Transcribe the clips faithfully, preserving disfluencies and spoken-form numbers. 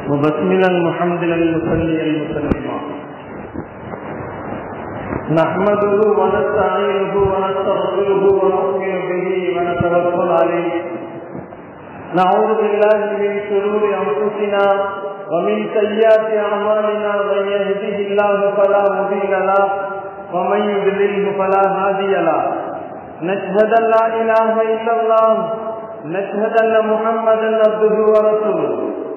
وبسملا محمدا المصلي المسلما نحمده ونستعينه ونستغفره ونؤمن به ونتوكل عليه نعوذ بالله من شرور انفسنا ومن سيئات اعمالنا من يهده الله فلا مضل له ومن يضلل فلا هادي له نشهد ان لا اله الا الله نشهد ان محمدا عبده ورسوله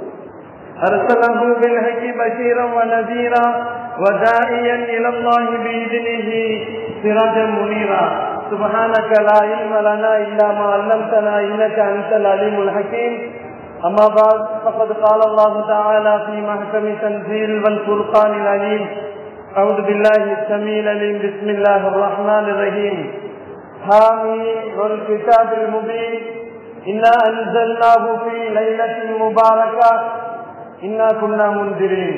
أرسله بالحق بشيرا ونذيرا وداعيا إلى الله بإذنه سراجا منيرا سبحانك لا علم لنا إلا ما علمتنا إنك أنت العليم الحكيم أما بعد فقد قال الله تعالى في محكم تنزيل والفرقان العليم أعوذ بالله السميع العليم بسم الله الرحمن الرحيم حامين والكتاب المبين إنا أنزلناه في ليلة مباركة إنا كنا منذرين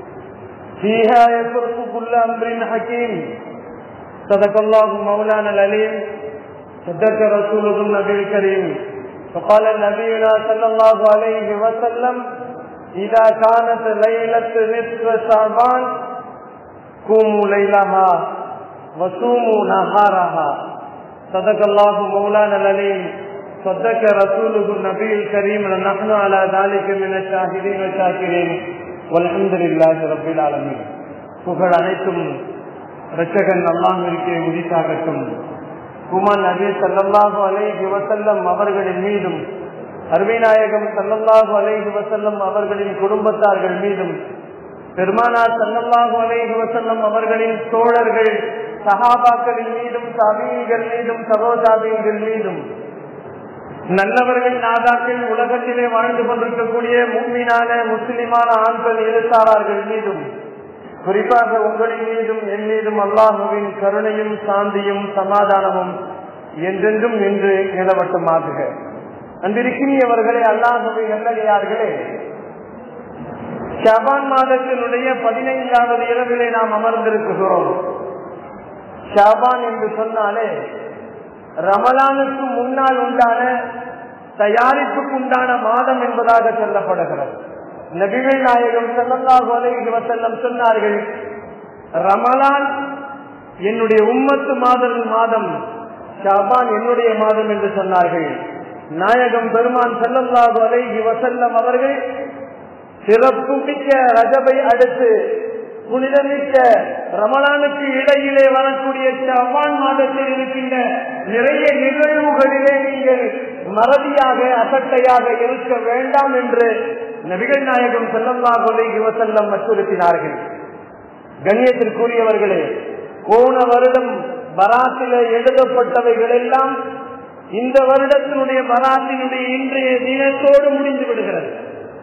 فيها يفرق كل أمر حكيم صدق الله مولانا العليم صدق رسوله النبي الكريم فقال نبينا صلى الله عليه وسلم إذا كانت ليلة نصف شعبان قوموا ليلها وصوموا نهارها صدق الله مولانا العليم صدق رسوله النبي الكريم ونحن على ذلك من الشاهدين والشاكرين والحمد لله رب العالمين. புகழ் அனைத்தும் இரட்சகன் அல்லாஹ்விற்கே உரித்தாகட்டும். குமான் நபி ஸல்லல்லாஹு அலைஹி வஸல்லம் அவர்களின் மீதும் அருமைநாயகம் ஸல்லல்லாஹு அலைஹி வஸல்லம் அவர்களின் குடும்பத்தார்கள் மீதும் பெருமானார் ஸல்லல்லாஹு அலைஹி வஸல்லம் அவர்களின் தோழர்கள் சஹாபாக்களின் மீதும் தாபீகள் மீதும் சகோதரர்கள் மீதும் நல்லவர்கள் நாதாக்கள் உலகத்திலே வாழ்ந்து கொண்டிருக்கக்கூடிய முஃமினான முஸ்லிமான ஆண்கள் எழுத்தாளர்கள் மீதும் குறிப்பாக உங்களின் மீதும் என் மீதும் அல்லாஹுவின் கருணையும் சாந்தியும் சமாதானமும் என்றென்றும் என்று நிலவட்டமாகுக. அன்றிருக்கின்றவர்களே, அல்லாஹுவின் நல்லடியார்களே, ஷாபான் மாதத்தினுடைய பதினைந்தாவது இரவிலே நாம் அமர்ந்திருக்கிறோம். ஷாபான் என்று சொன்னாலே ரமலானுக்கு முன்னால் உண்டான தயாரிப்புக்கு உண்டான மாதம் என்பதாக சொல்லப்படுகிறது. நபிகள் நாயகம் ஸல்லல்லாஹு அலைஹி வஸல்லம் சொன்னார்கள், ரமலான் என்னுடைய உம்மத்து மாதம் மாதம் ஷாபான் என்னுடைய மாதம் என்று சொன்னார்கள். நாயகம் பெருமான் ஸல்லல்லாஹு அலைஹி வஸல்லம் அவர்கள் சிறப்பு மிக்க ரஜபை அடுத்து புனிதமிக்க ரமலானுக்கு இடையிலே வரக்கூடிய ஷாபான் மாதத்தில் இருக்கின்ற நிறைய நிகழ்வுகளிலே நீங்கள் மறதியாக அசட்டையாக இருக்க வேண்டாம் என்று நபிகள் நாயகம் ஸல்லல்லாஹு அலைஹி வஸல்லம் வலியுறுத்தினார்கள். கண்ணியத்திற்குரியவர்களே, போன வருடம் பராத்திலே எழுதப்பட்டவைகள் எல்லாம் இந்த வருடத்தினுடைய பராத்தினுடைய இன்றைய தினத்தோடு முடிந்து விடுகிறது.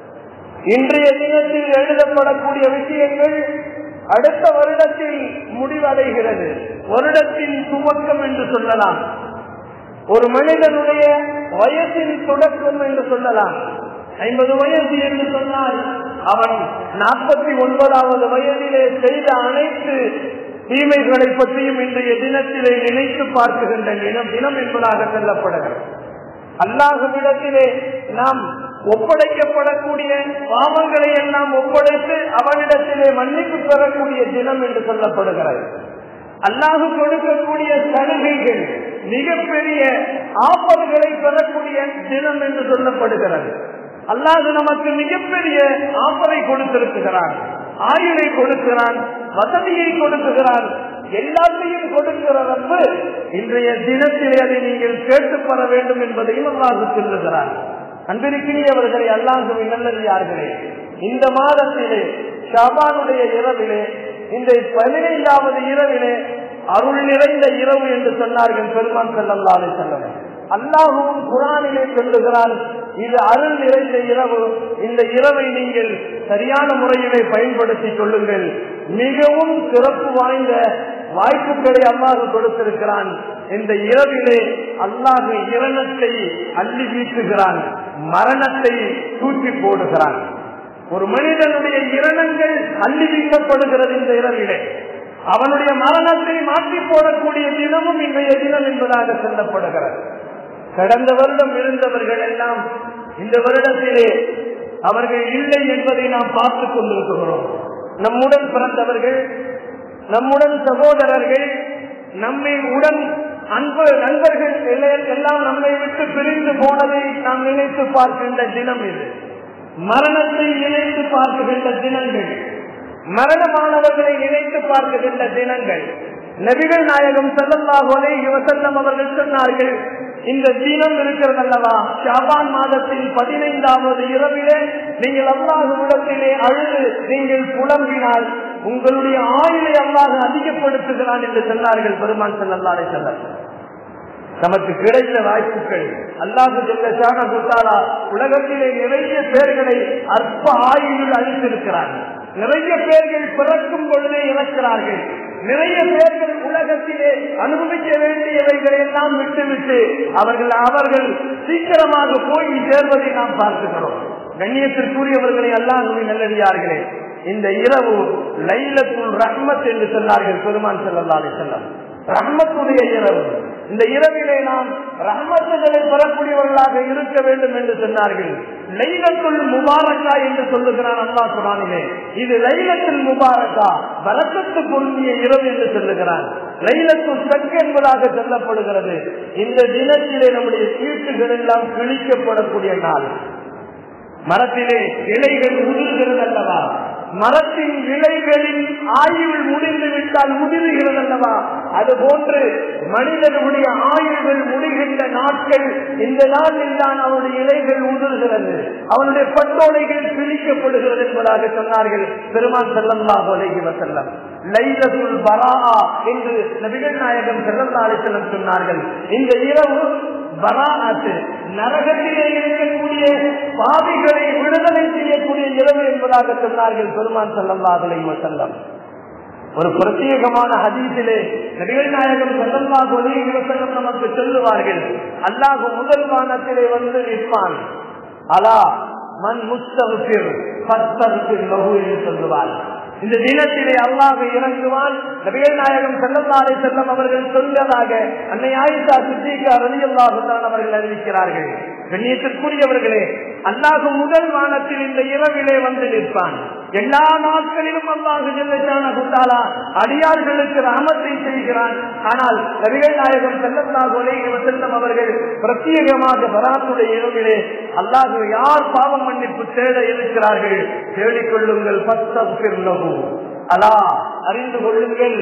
இன்றைய தினத்தில் எழுதப்படக்கூடிய விஷயங்கள் அடுத்த வருடத்தில் முடிவடைகிறது. வருடத்தின் துவக்கம் என்று சொல்லலாம், ஒரு மனிதனுடைய வயசின் தொடக்கம் என்று சொல்லலாம். ஐம்பது வயசு என்று சொன்னால் அவன் நாற்பத்தி ஒன்பதாவது வயதிலே செய்த அனைத்து தீமைகளை பற்றியும் இன்றைய தினத்திலே நினைத்து பார்க்குகின்ற தினம் தினம் என்பதாக சொல்லப்படுகிறது. அல்லாஹ்விடத்திலே நாம் ஒப்படைக்கப்படக்கூடிய பாவங்களை எல்லாம் ஒப்படைத்து அவனிடத்திலே மன்னிப்பு பெறக்கூடிய தினம் என்று சொல்லப்படுகிறது. அல்லாஹ் கொடுக்கக்கூடிய சலுகைகள் மிகப்பெரிய ஆஃபர்களை பெறக்கூடிய தினம் என்று சொல்லப்படுகிறது. அல்லாஹ் நமக்கு மிகப்பெரிய ஆஃபரை கொடுத்திருக்கிறான், ஆயுளை கொடுக்கிறான், வசதியை கொடுக்கிறான், எல்லாத்தையும் கொடுக்கிறதற்கு இன்றைய தினத்திலே அதை நீங்கள் கேட்டு பெற வேண்டும் என்பதையும் அல்லாஹ் சொல்லுகிறார். அன்பிருக்கிறவர்களை, அல்லாஹ்வின் நல்லடியார்களே, இந்த மாதத்திலே ஷாபானுடைய இரவிலே, இந்த பதினைந்தாவது இரவிலே அருள் நிறைந்த இரவு என்று சொன்னார்கள் பெருமான் ஸல்லல்லாஹு அலைஹி வஸல்லம். அல்லாஹ்வும் குர்ஆனிலே சொல்லுகிறான், இது அருள் நிறைந்த இரவு, இந்த இரவை நீங்கள் சரியான முறையிலே பயன்படுத்திக் கொள்ளுங்கள். மிகவும் சிறப்பு வாய்ந்த வாய்ப்புகளை அல்லாஹ் கொடுத்திருக்கிறான். இந்த இரவிலே அல்லாஹ் இரணத்தை அள்ளி வீசுகிறான், மரணத்தை தூக்கி போடுகிறான். ஒரு மனிதனுடைய இரணங்கள் அள்ளி வீசப்படுகிறது இந்த இரவிலே. அவனுடைய மரணத்தை மாற்றி போடக்கூடிய தினமும் இன்றைய தினம் என்பதாக சொல்லப்படுகிறது. கடந்த வருடம் இருந்தவர்கள் எல்லாம் இந்த வருடத்திலே அவர்கள் இல்லை என்பதை நாம் பார்த்துக் கொண்டிருக்கிறோம். நம்முடன் பிறந்தவர்கள், நம்முடன் சகோதரர்கள், நம்மை உடன் அன்பு நண்பர்கள் எல்லாம் நம்மை விட்டு பிரிந்து போனதை நாம் நினைத்து பார்க்கின்ற தினம் இது. மரணத்தை நினைத்து பார்க்கின்ற தினங்கள், மரணமானவர்களை நினைத்து பார்க்கின்ற தினங்கள். நபிகள் நாயகம் ஸல்லல்லாஹு அலைஹி வஸல்லம் அவர்கள் சொன்னார்கள், இந்த தினம் இருக்கிறது அல்லவா, ஷாபான் மாதத்தின் பதினைந்தாவது இரவிலே நீங்கள் அல்லாஹ்விடத்திலே அழுது நீங்கள் புலம்பினால் உங்களுடைய ஆயுளை அல்லாஹ் அதிகப்படுத்துகிறான் என்று சொன்னார்கள் பெருமான் ஸல்லல்லாஹு அலைஹி வஸல்லம். நமக்கு கிடைத்த வாய்ப்புகள் அல்லாஹ் ஜல்ல ஷானஹு தஆலா உலகத்திலே நிறைய பேர்களை அற்ப ஆயுளில் அளித்திருக்கிறார்கள். நிறைய பேர்கள் பிறக்கும் பொழுதே இறக்கிறார்கள். நிறைய பேர்கள் உலகத்திலே அனுபவிக்க வேண்டியவைகளை எல்லாம் விட்டுவிட்டு அவர்கள் அவர்கள் சீக்கிரமாக போய் சேர்வதை நாம் பார்க்கிறோம். கண்ணியத்திற்குரியவர்களை அல்லாஹ்வின் நல்லடியார்களே, இந்த இரவு லைலத்துல் ரஹ்மத் என்று சொன்னார்கள் பெருமான் ஸல்லல்லாஹு அலைஹி வஸல்லம். ரஹ்மத்துடைய இரவு. இந்த இரவிலே நாம் ரஹ்மத்துகளை பெறக்கூடியவர்களாக இருக்க வேண்டும் என்று சொன்னார்கள். லைலத்துல் முபாரக்கா என்று சொல்லுகிறான் அல்லாஹ் குர்ஆனிலே. இது லைலத்துல் முபாரக்கா, பரக்கத்து பொருந்திய இரவு என்று சொல்லுகிறான். லைலத்துல் ஷக் என்பதாக சொல்லப்படுகிறது. இந்த தினத்திலே நம்முடைய சீட்டுகள் எல்லாம் கிழிக்கப்படக்கூடிய நாள். மரத்திலே இலைகள் உதிர்கிறது அல்லவா, மரத்தின் விலைகளின் ஆயுள் முடிந்து விட்டால் முதிர்கிறது அல்லவா, அது போன்று மனிதனுடைய ஆயுள்கள் முடிகின்ற நாட்கள் இந்த நாளில் தான் அவனுடைய இலைகள் உதிர்கிறது, அவனுடைய பட்டோலைகள் பிரிக்கப்படுகிறது என்பதாக சொன்னார்கள் பெருமான் ஸல்லல்லாஹு அலைஹி வஸல்லம். லைலத்துல் பராஆ என்று நபிகள் நாயகம் ஸல்லல்லாஹு அலைஹி வஸல்லம் சொன்னார்கள். இந்த இரவு பராஅத், நரகத்திலே இருக்கக்கூடிய பாவிகளை விடுதலை செய்யக்கூடிய இரவு என்பதாக சொன்னார்கள் பெருமான் ஸல்லல்லாஹு அலைஹி வஸல்லம். ஒரு பிரத்யேகமான ஹதீஸிலே நபிகள் நாயகம் ஸல்லல்லாஹு அலைஹி வஸல்லம் நமக்கு சொல்லுவார்கள், அல்லாஹ் முதல் வானத்திலே வந்து நிற்பான், அலா மன் முஸ்தக்ஃபிர் ஃபஸ்தக்ஃபிர் லஹு என்று சொல்லுவார். இந்த தினத்திலே அல்லாஹ் இறங்குவான். நபிகள் நாயகம் ஸல்லல்லாஹு அலைஹி வஸல்லம் அவர்கள் சொன்னதாக அன்னை ஆயிஷா சித்திகா ரலியல்லாஹு அன்ஹா அவர்கள் அறிவிக்கிறார்கள். கண்ணியத்திற்குரியவர்களே, அல்லாஹ் முதல் வானத்தில் இந்த இரவிலே வந்து நிற்பான். எல்லா நாட்களிலும் அல்லாஹ் ஜல்ல ஷானஹு தஆலா அடியார்களுக்கு ரஹமத்தை செய்கிறான். ஆனால் நபிகள் நாயகம் ஸல்லல்லாஹு அலைஹி வஸல்லம் அவர்கள் பிரத்யேகமாக பராத்துடைய இரவிலே அல்லாஹ் யார் பாவ மன்னிப்பு தேட இருக்கிறார்கள், தேடிக்கொள்ளுங்கள், ஃபஸ்தக்ஃபிர் லஹு, அலா அறிந்து கொள்ளுங்கள்,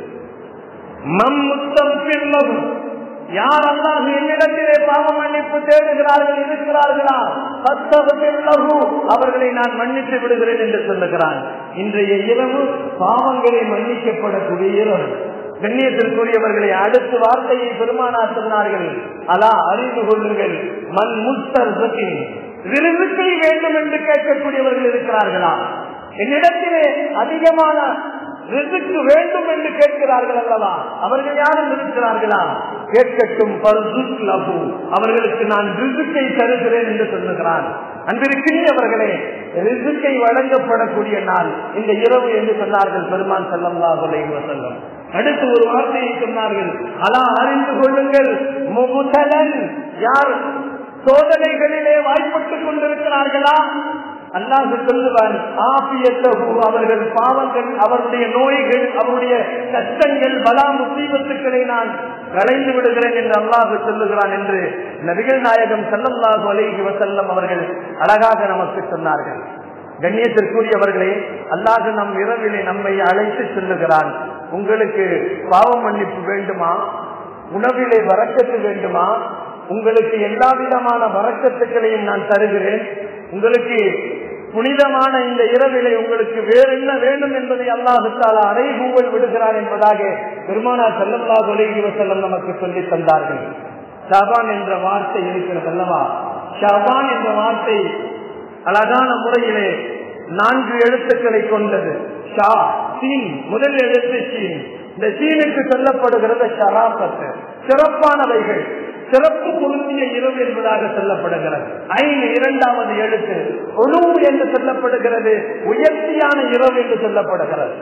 மம் முஸ்தக்ஃபிர் லஹு, யார் அல்லாஹ் என்னிடத்திலே பாவ மன்னிப்பு தேடுகிறார்கள் இருக்கிறார்களா, ஃபஸ்தக்ஃபிர் லஹு, அவர்களை நான் மன்னித்து விடுகிறேன் என்று சொல்லுகிறான். இன்றைய இரவு பாவங்களை மன்னிக்கப்படக்கூடிய இரவு. கண்ணியத்திற்குரியவர்களை அடுத்த வார்த்தையை பெருமானார் சொன்னார்கள், அலா அறிந்து கொள்ளுங்கள், மன் முஸ்தர்ஸின், ரிஸ்கை வேண்டும் என்று கேட்கக்கூடியவர்கள் இருக்கிறார்களா, என்னிடத்திலே அதிகமான ரிஸ்க் வேண்டும் என்று கேட்கிறார்கள் அல்லவா, அவர்கள் யாரும் இருக்கிறார்களா, கேட்கட்டும், அவர்களுக்கு நான் ரிஸ்கை தருகிறேன் என்று சொல்லுகிறான். அன்பிற்கினியவர்களே, ரிஸ்கை வழங்கப்படக்கூடிய நாள் இந்த இரவு என்று சொன்னார்கள் பெருமான் ஸல்லல்லாஹு அலைஹி வஸல்லம். அடுத்து ஒரு வார்த்தையை சொன்னார்கள், அலா அறிந்து கொள்ளுங்கள், முபுதலன், யார் சோதனைகளிலே வாய்ப்பட்டுக் கொண்டிருக்கிறார்களா, அல்லாஹ் சொல்லுவான், ஆபியத்தஹு, அவர்கள் பாவங்கள், அவருடைய நோய்கள், அவருடைய கஷ்டங்கள், பலா முசீபத்துக்களை நான் களைந்து விடுகிறேன் என்று அல்லாஹ் சொல்லுகிறான் என்று நபிகள் நாயகம் ஸல்லல்லாஹு அலைஹி வஸல்லம் அவர்கள் அழகாக நமக்கு சொன்னார்கள். கண்ணியத்திற்குரியவர்களே, அல்லாஹ் நம் இரவிலே நம்மை அழைத்து சொல்லுகிறான், உங்களுக்கு பாவ மன்னிப்பு வேண்டுமா, உணவிலே வரக்கத்து வேண்டுமா, உங்களுக்கு எல்லா விதமான வரக்கத்துக்களையும் நான் தருகிறேன், உங்களுக்கு புனிதமான இந்த இரவிலே உங்களுக்கு வேறு என்ன வேண்டும் என்பதை அல்லாஹ் தஆலா அறைகூவல் விடுகிறார் என்பதாக பெருமானார் ஸல்லல்லாஹு அலைஹி வஸல்லம் நமக்கு சொல்லி தந்தார்கள். ஷாபான் என்ற வார்த்தை இருக்கிறது அல்லவா, ஷாபான் என்ற வார்த்தை அழகான முறையிலே நான்கு எழுத்துக்களை கொண்டது. ஷா, சீன், முதல் எழுத்து சீன். இந்த சீனுக்கு சொல்லப்படுகிறது ஷராபத்து, சிறப்பானவைகள், சிறப்பு பொருந்திய இரவு என்பதாக சொல்லப்படுகிறது. ஐந்து இரண்டாவது எழுத்து ஒழு என்று சொல்லப்படுகிறது, உயர்த்தியான இரவு என்று சொல்லப்படுகிறது.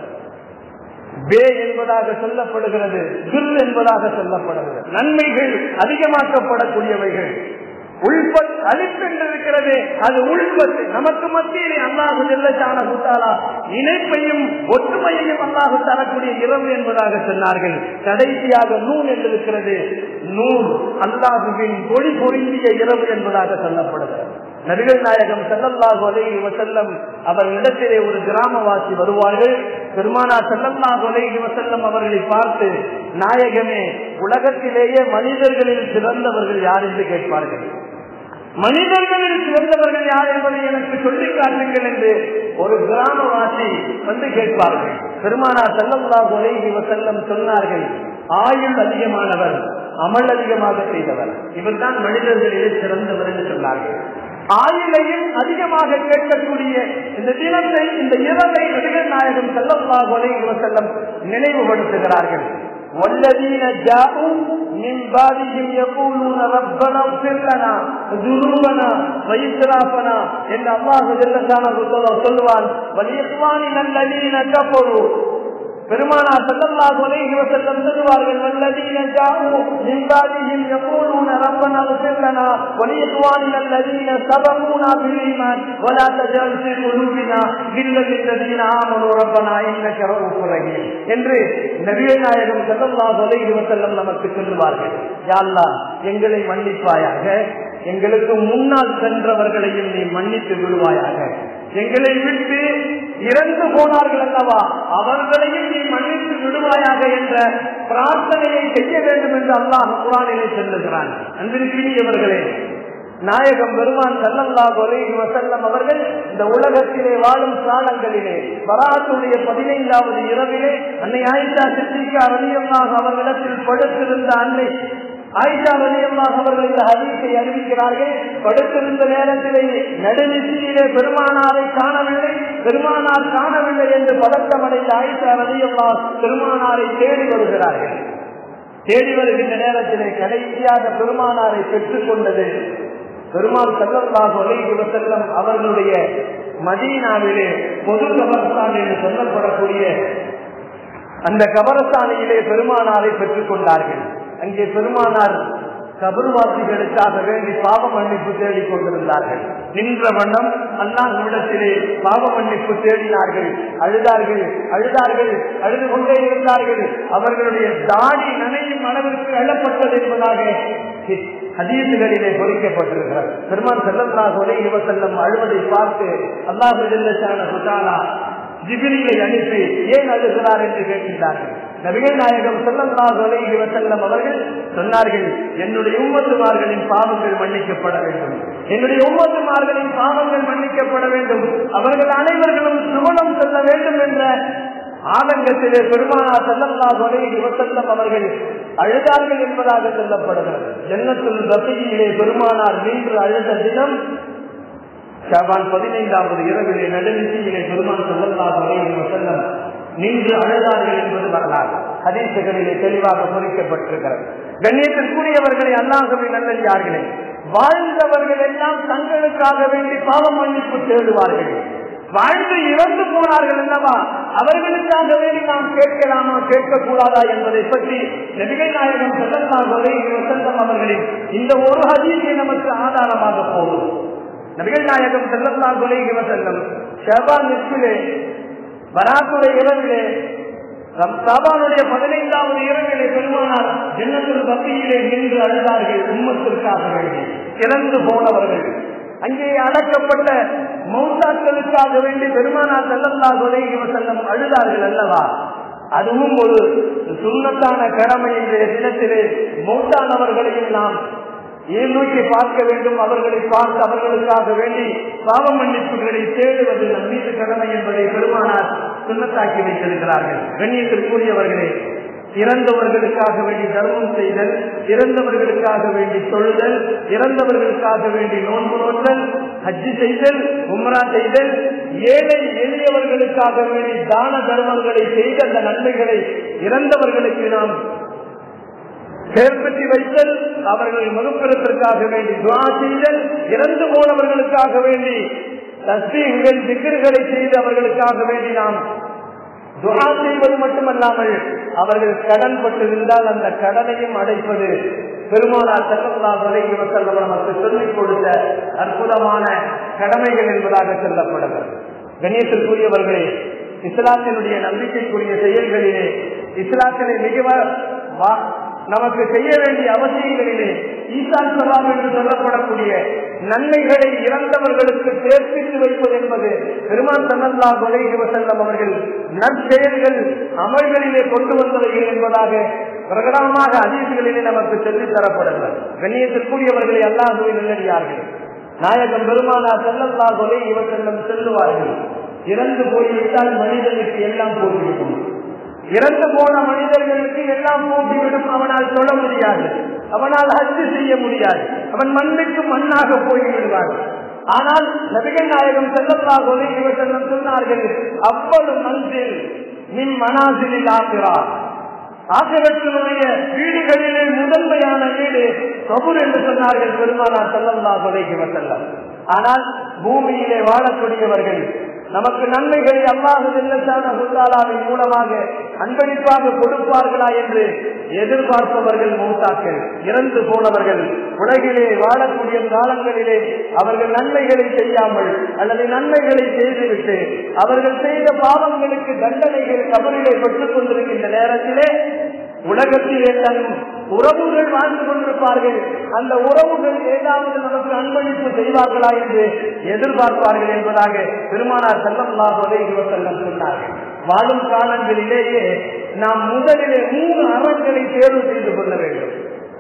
பே என்பதாக சொல்லப்படுகிறது, துல் என்பதாக சொல்லப்படுகிறது, நன்மைகள் அதிகமாக்கப்படக்கூடியவைகள். உள்பத் அலிப் என்று இருக்கிறது, அது உள்பத். நமக்கு மத்தியிலே அல்லாஹு ஜல்லஷான ஹுத்தாலா இணைப்பையும் ஒற்றுமையையும் அல்லாஹு தரக்கூடிய இரவு என்பதாக சொன்னார்கள். கடைசியாக நூன் என்று இருக்கிறது. நூன் அல்லாஹுவின் ஒளி பொருந்திய இரவு என்பதாக சொல்லப்படுகிறது. நபிகள் நாயகம் ஸல்லல்லாஹு அலைஹி வஸல்லம் அவர்களிடத்திலே ஒரு கிராமவாசி வருவார்கள். பெருமானார் ஸல்லல்லாஹு அலைஹி வஸல்லம் அவர்களை பார்த்து, நாயகமே, உலகத்திலேயே மனிதர்களில் சிறந்தவர்கள் யார் என்று கேட்பார்கள். மனிதர்களில் சிறந்தவர்கள் யார் என்பதை எனக்கு சொல்லி காட்டுங்கள் என்று ஒரு கிராமவாசி வந்து கேட்பார்கள். பெருமானார் ஸல்லல்லாஹு அலைஹி வஸல்லம் சொன்னார்கள், ஆயுள் அதிகமானவர், அமல் அதிகமாக செய்தவர், இவர்தான் மனிதர்களிலே சிறந்தவர் என்று சொன்னார்கள். ஆயுளையும் அதிகமாக கேட்கக்கூடிய இந்த தினத்தை, இந்த இரவை நபிகள் நாயகம் ஸல்லல்லாஹு அலைஹி வஸல்லம் நினைவுபடுத்துகிறார்கள். والذين جاءوا من بعدهم يقولون ربنا اغفر لنا ذنوبنا وإسرافنا إن الله جل جلاله சொல்வான் وَلِإِخْوَانِنَا الَّذِينَ كَفَرُوا. பெருமானார் ஸல்லல்லாஹு அலைஹி வஸல்லம் சொல்வார்கள், வல்லதீன ஜாஉ மின் பாதிஹிம் யகூலூன ரப்பனா இக்ஃபிர் லனா வ லிஇக்வானினா அல்லதீன சபகூனா பில் ஈமான் வ லா தஜஅல் ஃபீ குலூபினா கில்லல்லதீன ஆமனூ ரப்பனா இன்னக ரഊஃபுர் ரஹீம் என்று நபிகள் நாயகம் ஸல்லல்லாஹு அலைஹி வஸல்லம் நமக்கு சொல்வார்கள். யா அல்லாஹ், எங்களை மன்னிப்பாயாக, எங்களுக்கு முன்னால் சென்றவர்களையும் நீ மன்னித்து விடுவாயாக, எங்களை விட்டு இறந்து போனார்கள் அல்லவா, அவர்களையும் நீ மன்னித்து விடுவாயாக என்ற பிரார்த்தனையை செய்ய வேண்டும் என்று அல்லாஹ் குர்ஆனிலே சொல்லுகிறான். அன்பிற்குரியவர்களே, நாயகம் பெருமான் ஸல்லல்லாஹு அலைஹி வஸல்லம் அவர்கள் இந்த உலகத்திலே வாழும் காலங்களிலே பராத்துடைய பதினைந்தாவது இரவிலே அன்னை ஆயிஷா சித்திகா ரலியல்லாஹு அவர்களிடத்தில் படுத்திருந்த அன்னை ஆயிஷா ரலியல்லாஹு அவர்கள் இந்த ஹதீஸை அறிவிக்கிறார்கள். படுத்திருந்த நேரத்திலே நடுநிசியிலே பெருமானாரை காணவில்லை, பெருமானார் காணவில்லை என்று பதற்றமடைந்த ஆயிஷா ரலியல்லாஹு பெருமானாரை தேடி வருகிறார்கள். தேடி வருகின்ற நேரத்திலே கடைசியாக பெருமானாரை பெற்றுக் கொண்டது பெருமாள் ஸல்லல்லாஹு அலைஹி வஸல்லம் அவர்களுடைய மதீனாவிலே பொது கபரஸ்தான் என்று சொல்லப்படக்கூடிய அந்த கபரஸ்தானிலே பெருமானாரை பெற்றுக் கொண்டார்கள். அங்கே பெருமானார் கபர்வாசிகளுக்காக வேண்டி பாவ மன்னிப்பு தேடிக் கொண்டிருந்தார்கள். நின்ற வண்ணம் அல்லாஹ்விடத்திலே பாவ மன்னிப்பு தேடினார்கள், அழுதார்கள் அழுதார்கள் அழுது கொண்டே இருந்தார்கள். அவர்களுடைய தாடி நனையும் அளவிற்கு எழப்பட்டது என்பதாக ஹதீசுகளிலே பொறிக்கப்பட்டிருக்கிறார். பெருமான் ஸல்லல்லாஹு அலைஹி வஸல்லம் அழுவதை பார்த்து அல்லாஹ் ஜல்ல ஷானஹு ஜிப்ரீலை அனுப்பி ஏன் அழுகிறார் என்று கேட்கிறார்கள். நபிகள் நாயகம் ஸல்லல்லாஹு அலைஹி வஸல்லம் அவர்கள் சொன்னார்கள், என்னுடைய உம்மத்துமார்களின் பாவங்கள் மன்னிக்கப்பட வேண்டும், என்னுடைய உம்மத்துமார்களின் பாவங்கள் மன்னிக்கப்பட வேண்டும், அவர்கள் அனைவர்களும் சுவனம் செல்ல வேண்டும் என்ற ஆதங்கத்திலே பெருமானார் ஸல்லல்லாஹு அலைஹி வஸல்லம் அவர்கள் அழுதார்கள் என்பதாக சொல்லப்படுகிறது. ஜன்னத்துல் பகீயிலே பெருமானார் நின்று அழுத தினம் ஷாபான் பதினைந்தாவது இரவிலே நடுநிசியிலே பெருமான் ஸல்லல்லாஹு அலைஹி வஸல்லம் நின்று அழுதார்கள் என்பது வரலாறு ஹதீசுகளிலே தெளிவாக பொறிக்கப்பட்டிருக்கிறது. கண்ணியத்திற்குரியவர்களை, அல்லாஹ்வின் நல்லடியார்களே, வாழ்ந்தவர்கள் எல்லாம் தங்களுக்காக வேண்டி பாவ மன்னிப்பு தேடுவார்கள். வாழ்ந்து இறந்து போனார்கள் அல்லவா, அவர்களுக்காக வேண்டி நாம் கேட்கலாமா கேட்கக்கூடாதா என்பதை பற்றி நபிகள் நாயகம் ஸல்லல்லாஹு அலைஹி வஸல்லம் அவர்களின் இந்த ஒரு ஹதீஸை நமக்கு ஆதாரமாக போகும். நபிகள் நாயகம் ஸல்லல்லாஹு அலைஹி வஸல்லம் ஷஅபான் நிஸ்பிலே பராத்துடைய இரவிலே ஷஅபானுடைய பதினைந்தாவது இரவிலே பெருமானார் ஜன்னத்துல் பகீயிலே நின்று அழுதார்கள். உம்மத்திற்காக வேண்டி இறந்து போனவர்கள், அங்கே அடக்கப்பட்ட மௌத்தாக்களுக்காக வேண்டி பெருமானார் ஸல்லல்லாஹு அலைஹி வஸல்லம் அழுதார்கள் அல்லவா. அதுவும் ஒரு சுன்னத்தான கடமை. இன்றைய தினத்திலே மௌத்தானவர்களையும் நாம் ஏன் நோக்கி பார்க்க வேண்டும், அவர்களை பார்த்து அவர்களுக்காக வேண்டி பாவ மன்னிப்புகளை தேடுவது நம் மீது கடமை என்பதை பெருமானார் சுன்னத்தாக்கி வைத்திருக்கிறார்கள். கண்ணியத்திற்குரியவர்களே, இறந்தவர்களுக்காக வேண்டி தர்மம் செய்தல், இறந்தவர்களுக்காக வேண்டி தொழுதல், இறந்தவர்களுக்காக வேண்டி நோன்பு நோற்றல், ஹஜ்ஜு செய்தல், உம்ரா செய்தல், ஏழை எளியவர்களுக்காக வேண்டி தான தர்மங்களை செய்த அந்த நன்மைகளை இறந்தவர்களுக்கு நாம் செயல்பற்றி வைத்தல், அவர்கள் மறுபிறப்பிற்காக வேண்டி துஆ செய்தல், இறந்து போனவர்களுக்காக வேண்டி தஸ்பீஹ்கள், திக்ர்களை செய்து அவர்களுக்காக வேண்டி நாம் துஆ செய்வது மட்டுமல்லாமல் அவர்கள் கடன் பட்டிருந்தால் அந்த கடனையும் அடைப்பது பெருமானார் ஸல்லல்லாஹு அலைஹி வஸல்லம் நமக்கு சொல்லிக் கொடுத்த அற்புதமான கடமைகள் என்பதாக சொல்லப்படுகிறது. கண்ணியத்திற்குரியவர்களே, இஸ்லாத்தினுடைய நம்பிக்கைக்குரிய செயல்களிலே, இஸ்லாத்திலே மிக நமக்கு செய்ய வேண்டிய அவசியங்களிலே ஈசான் சலாம் என்று சொல்லப்படக்கூடிய நன்மைகளை இறந்தவர்களுக்கு சேர்ப்பித்து வைப்பது என்பது பெருமான் ஸல்லல்லாஹு அலைஹி வஸல்லம் அவர்கள் நற்செயல்கள் அமல்களிலே கொண்டு வந்தவைகள் என்பதாக பிரகடனமாக ஹதீஸ்களிலே நமக்கு சொல்லித் தரப்படுகிறது. கண்ணியத்திற்குரியவர்களை அல்லாஹ்வின் நல்லடியார்கள், நாயகம் பெருமானார் ஸல்லல்லாஹு அலைஹி வஸல்லம் சொல்லுவார்கள், இறந்து போய்விட்டால் மனிதனுக்கு எல்லாம் போய்விடும். இறந்து போன மனிதர்களுக்கு எல்லாம் போட்டிவிடும். அவனால் தொழ முடியாது, அவனால் ஹஜ் செய்ய முடியாது, அவன் மண்ணுக்கு மண்ணாக போய்விடுவார். ஆனால் நபிகள் நாயகம் ஸல்லல்லாஹு அலைஹி வஸல்லம் சொன்னார்கள், அவ்வளவு மன்சில் மின் மனாசிலில் ஆகிறா, ஆகிரத்தினுடைய வீடுகளிலே முதன்மையான வீடு கபூர் என்று சொன்னார்கள் பெருமானார் ஸல்லல்லாஹு அலைஹி வஸல்லம். ஆனால் பூமியிலே வாழக்கூடியவர்கள் நமக்கு நன்மைகளை அல்லாஹ் ஜல்லல்லாஹு தஆலாவின் மூலமாக அன்பளிப்பாக கொடுப்பார்களா என்று எதிர்பார்ப்பவர்கள் மௌத்தாக்கள், இறந்து போனவர்கள். உலகிலே வாழக்கூடிய காலங்களிலே அவர்கள் நன்மைகளை செய்யாமல் அல்லது நன்மைகளை செய்துவிட்டு அவர்கள் செய்த பாவங்களுக்கு தண்டனைகள் கபரிலே பெற்றுக் கொண்டிருக்கின்ற நேரத்திலே உலகத்திலே தன் உறவுகள் வாழ்ந்து கொண்டிருப்பார்கள். அந்த உறவுகள் ஏதாவது நமக்கு அன்பளிப்பு செய்வார்களா என்று எதிர்பார்ப்பார்கள் என்பதாக பெருமானார் ஸல்லல்லாஹு அலைஹி வஸல்லம் சொன்னார்கள். வாழும் காலங்களிலேயே நாம் முதலிலே மூன்று அறங்களை தேர்வு செய்து கொள்ள வேண்டும்.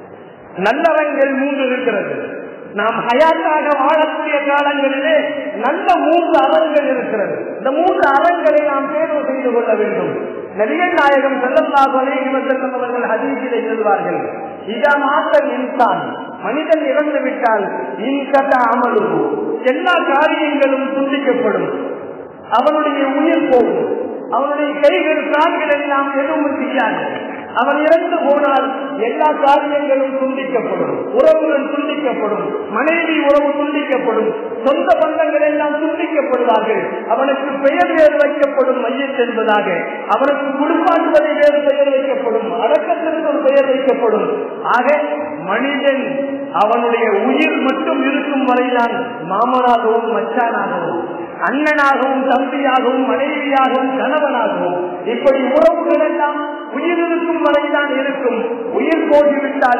நல்லறங்கள் மூன்று இருக்கிறது. நாம் ஹயாத்தாக வாழக்கூடிய காலங்களிலே நல்ல மூன்று அறங்கள் இருக்கிறது. இந்த மூன்று அறங்களை நாம் தேர்வு செய்து கொள்ள வேண்டும். நபிகள் நாயகம் ஸல்லல்லாஹு அலைஹி வஸல்லம் அவர்கள் ஹதீஸிலே சொல்வார்கள், இதா மாத்தல் இன்சான், மனிதன் இறந்து விட்டால் இன்கத அமலுஹு, எல்லா காரியங்களும் துண்டிக்கப்படும், அவனுடைய உயிர் போகும், அவனுடைய கைகள் கால்கள் எல்லாம் எதுவும் செய்யாது. அவன் இறந்து போனால் எல்லா காரியங்களும் துண்டிக்கப்படும், உறவுகள் துண்டிக்கப்படும், மனைவி உறவு துண்டிக்கப்படும், சொந்த பந்தங்கள் எல்லாம் துண்டிக்கப்படுவார்கள். அவனுக்கு பெயர் வேறு வைக்கப்படும் மையத் என்பதாக, அவனுக்கு குடும்பான்பதை வேறு பெயர் வைக்கப்படும், அடக்கத்திற்கு பெயர் வைக்கப்படும். ஆக மனிதன் அவனுடைய உயிர் மட்டும் இருக்கும் வரைதான் மாமனாகவும் மச்சானாகவும் அண்ணனாகவும் தம்பியாகவும் மனைவியாகவும் கணவனாகவும் இப்படி உறவுகள் எல்லாம் உயிர் இருக்கும் வரைதான் இருக்கும். உயிர் போய்விட்டால்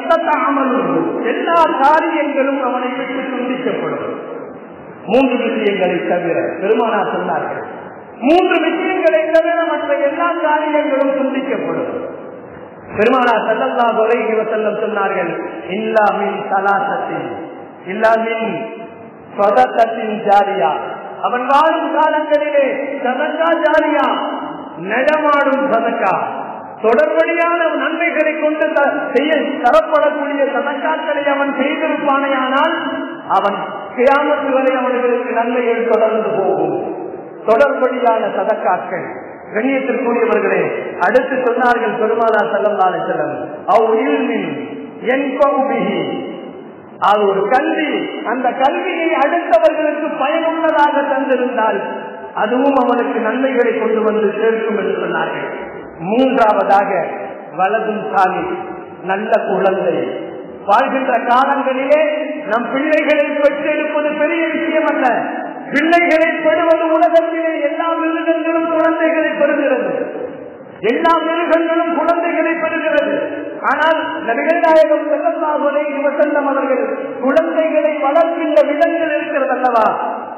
எல்லா காரியங்களும் அவனை விட்டு துண்டிக்கப்படும். மூன்று விஷயங்களை தவிர பெருமானார் சொன்னார்கள், மூன்று விஷயங்களை தவிர மற்ற எல்லா காரியங்களும் துண்டிக்கப்படும். பெருமானார் ஸல்லல்லாஹு அலைஹி வஸல்லம் சொன்னார்கள், இல்லா மின் ஸலாசத்தின், இல்லா மின் ஸதகத்தின் ஜாரியா, அவன் வாழும் காலங்களிலே சதகா ஜாரியா, நடமாடும் சதகா, தொடர்படியான நன்மைகளை கொண்டு செய்ய தரப்படக்கூடிய சதகாக்களை அவன் செய்திருப்பானேயானால் அவன் கியாமத்து வரை அவர்களுக்கு நன்மைகள் தொடர்ந்து போகும். தொடர்படியான சதகாக்கள். கண்ணியத்திற்குரியவர்களே, அடுத்து சொன்னார்கள் பெருமானார் ஸல்லல்லாஹு அலைஹி வஸல்லம், அவ் இல்மின் யன்ஃபஉ பிஹி, அது ஒரு கல்வி, அந்த கல்வியை அடுத்தவர்களுக்கு பயனுள்ளதாக தந்திருந்தால் அதுவும் அவனுக்கு நன்மைகளை கொண்டு வந்து சேர்க்கும் என்று சொன்னார்கள். மூன்றாவதாக வலதும் சாமி, நல்ல குழந்தை. வாழ்கின்ற காலங்களிலே நம் பிள்ளைகளை பெற்றெடுப்பது பெரிய விஷயம் அல்ல. பிள்ளைகளை பெறுவது உலகத்திலே எல்லா மிருகங்களும் குழந்தைகளை பெறுகிறது, எல்லா மிருகங்களும் குழந்தைகளை பெறுகிறது. ஆனால் நபிகள் நாயகம் ஸல்லல்லாஹு அலைஹி வஸல்லம் அவர்கள் குழந்தைகளை வளர்க்கின்ற விதங்கள் இருக்கிறது அல்லவா,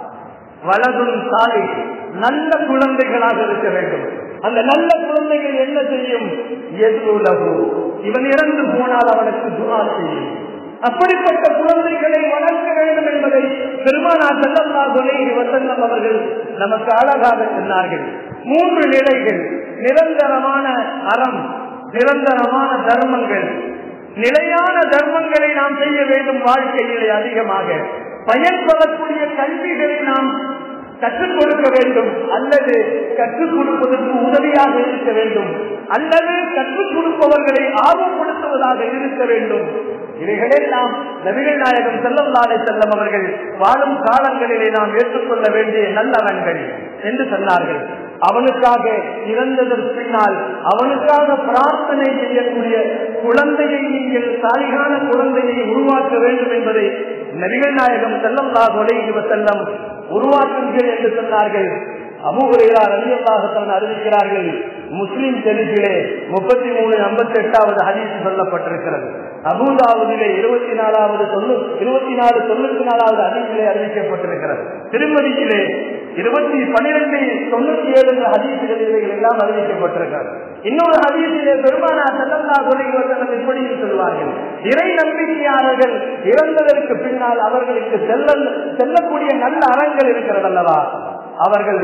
வலதும் சாலி, நல்ல குழந்தைகளாக இருக்க வேண்டும். அந்த நல்ல குழந்தைகள் என்ன செய்யும்? எதுலகு, இவன் இறந்து போனால் அவனுக்கு துஆ செய்யும். அப்படிப்பட்ட குழந்தைகளை வளர்க்க வேண்டும் என்பதை பெருமானார் ஸல்லல்லாஹு அலைஹி வஸல்லம் அவர்கள் நமக்கு அழகாக சொன்னார்கள். மூன்று நிலைகள்: நிரந்தரமான அறம், நிரந்தரமான தர்மங்கள். நிலையான தர்மங்களை நாம் செய்ய வேண்டும். வாழ்க்கையிலே அதிகமாக பயன்படக்கூடிய கல்விகளை நாம் கற்றுக் கொடுக்க வேண்டும், அல்லது கற்றுக் கொடுப்பதற்கு உதவியாக இருக்க வேண்டும், அல்லது கற்றுக் கொடுப்பவர்களை ஆர்வப்படுத்துவதாக இருக்க வேண்டும். இவைகளெல்லாம் நபிகள் நாயகம் ஸல்லல்லாஹு அலைஹி வஸல்லம் அவர்கள் வாழும் காலங்களிலே நாம் ஏற்றுக்கொள்ள வேண்டிய நல்லவன்கள் என்று சொன்னார்கள். அவனுக்காக இறந்ததற்கு பின்னால் அவனுக்காக பிரார்த்தனை செய்யக்கூடிய குழந்தையை நீங்கள் சாலிகான குழந்தையை உருவாக்க வேண்டும் என்பதை நபிகள் நாயகம் ஸல்லல்லாஹு அலைஹி வஸல்லம் உருவாக்குங்கள் என்று சொன்னார்கள். அபூ ஹுரைரா ரலியல்லாஹு அன்ஹு அறிவிக்கிறார்கள், முஸ்லிம் ஷரீஃபிலே முப்பத்தி மூணு ஐம்பத்தி எட்டாவது ஹதீஸ் சொல்லப்பட்டிருக்கிறது. அபூ தாவூதிலே இருபத்தி நாலாவது இருபத்தி நாலு தொண்ணூத்தி நாலாவது ஹதீஸிலே அறிவிக்கப்பட்டிருக்கிறது. திருமதியிலே இருபத்தி பனிரெண்டு தொண்ணூத்தி ஏழு ஹதீசுகளில் எல்லாம் அறிவிக்கப்பட்டிருக்கிறது. இன்னொரு ஹதீஸிலே பெருமானார் ஸல்லல்லாஹு அலைஹி வஸல்லம் இப்படி சொல்வார்கள், இறை நம்பிக்கையாளர்கள் இறந்ததற்கு பின்னால் அவர்களுக்கு செல்ல செல்லக்கூடிய நல்ல அறங்கள் இருக்கிறது அல்லவா, அவர்கள்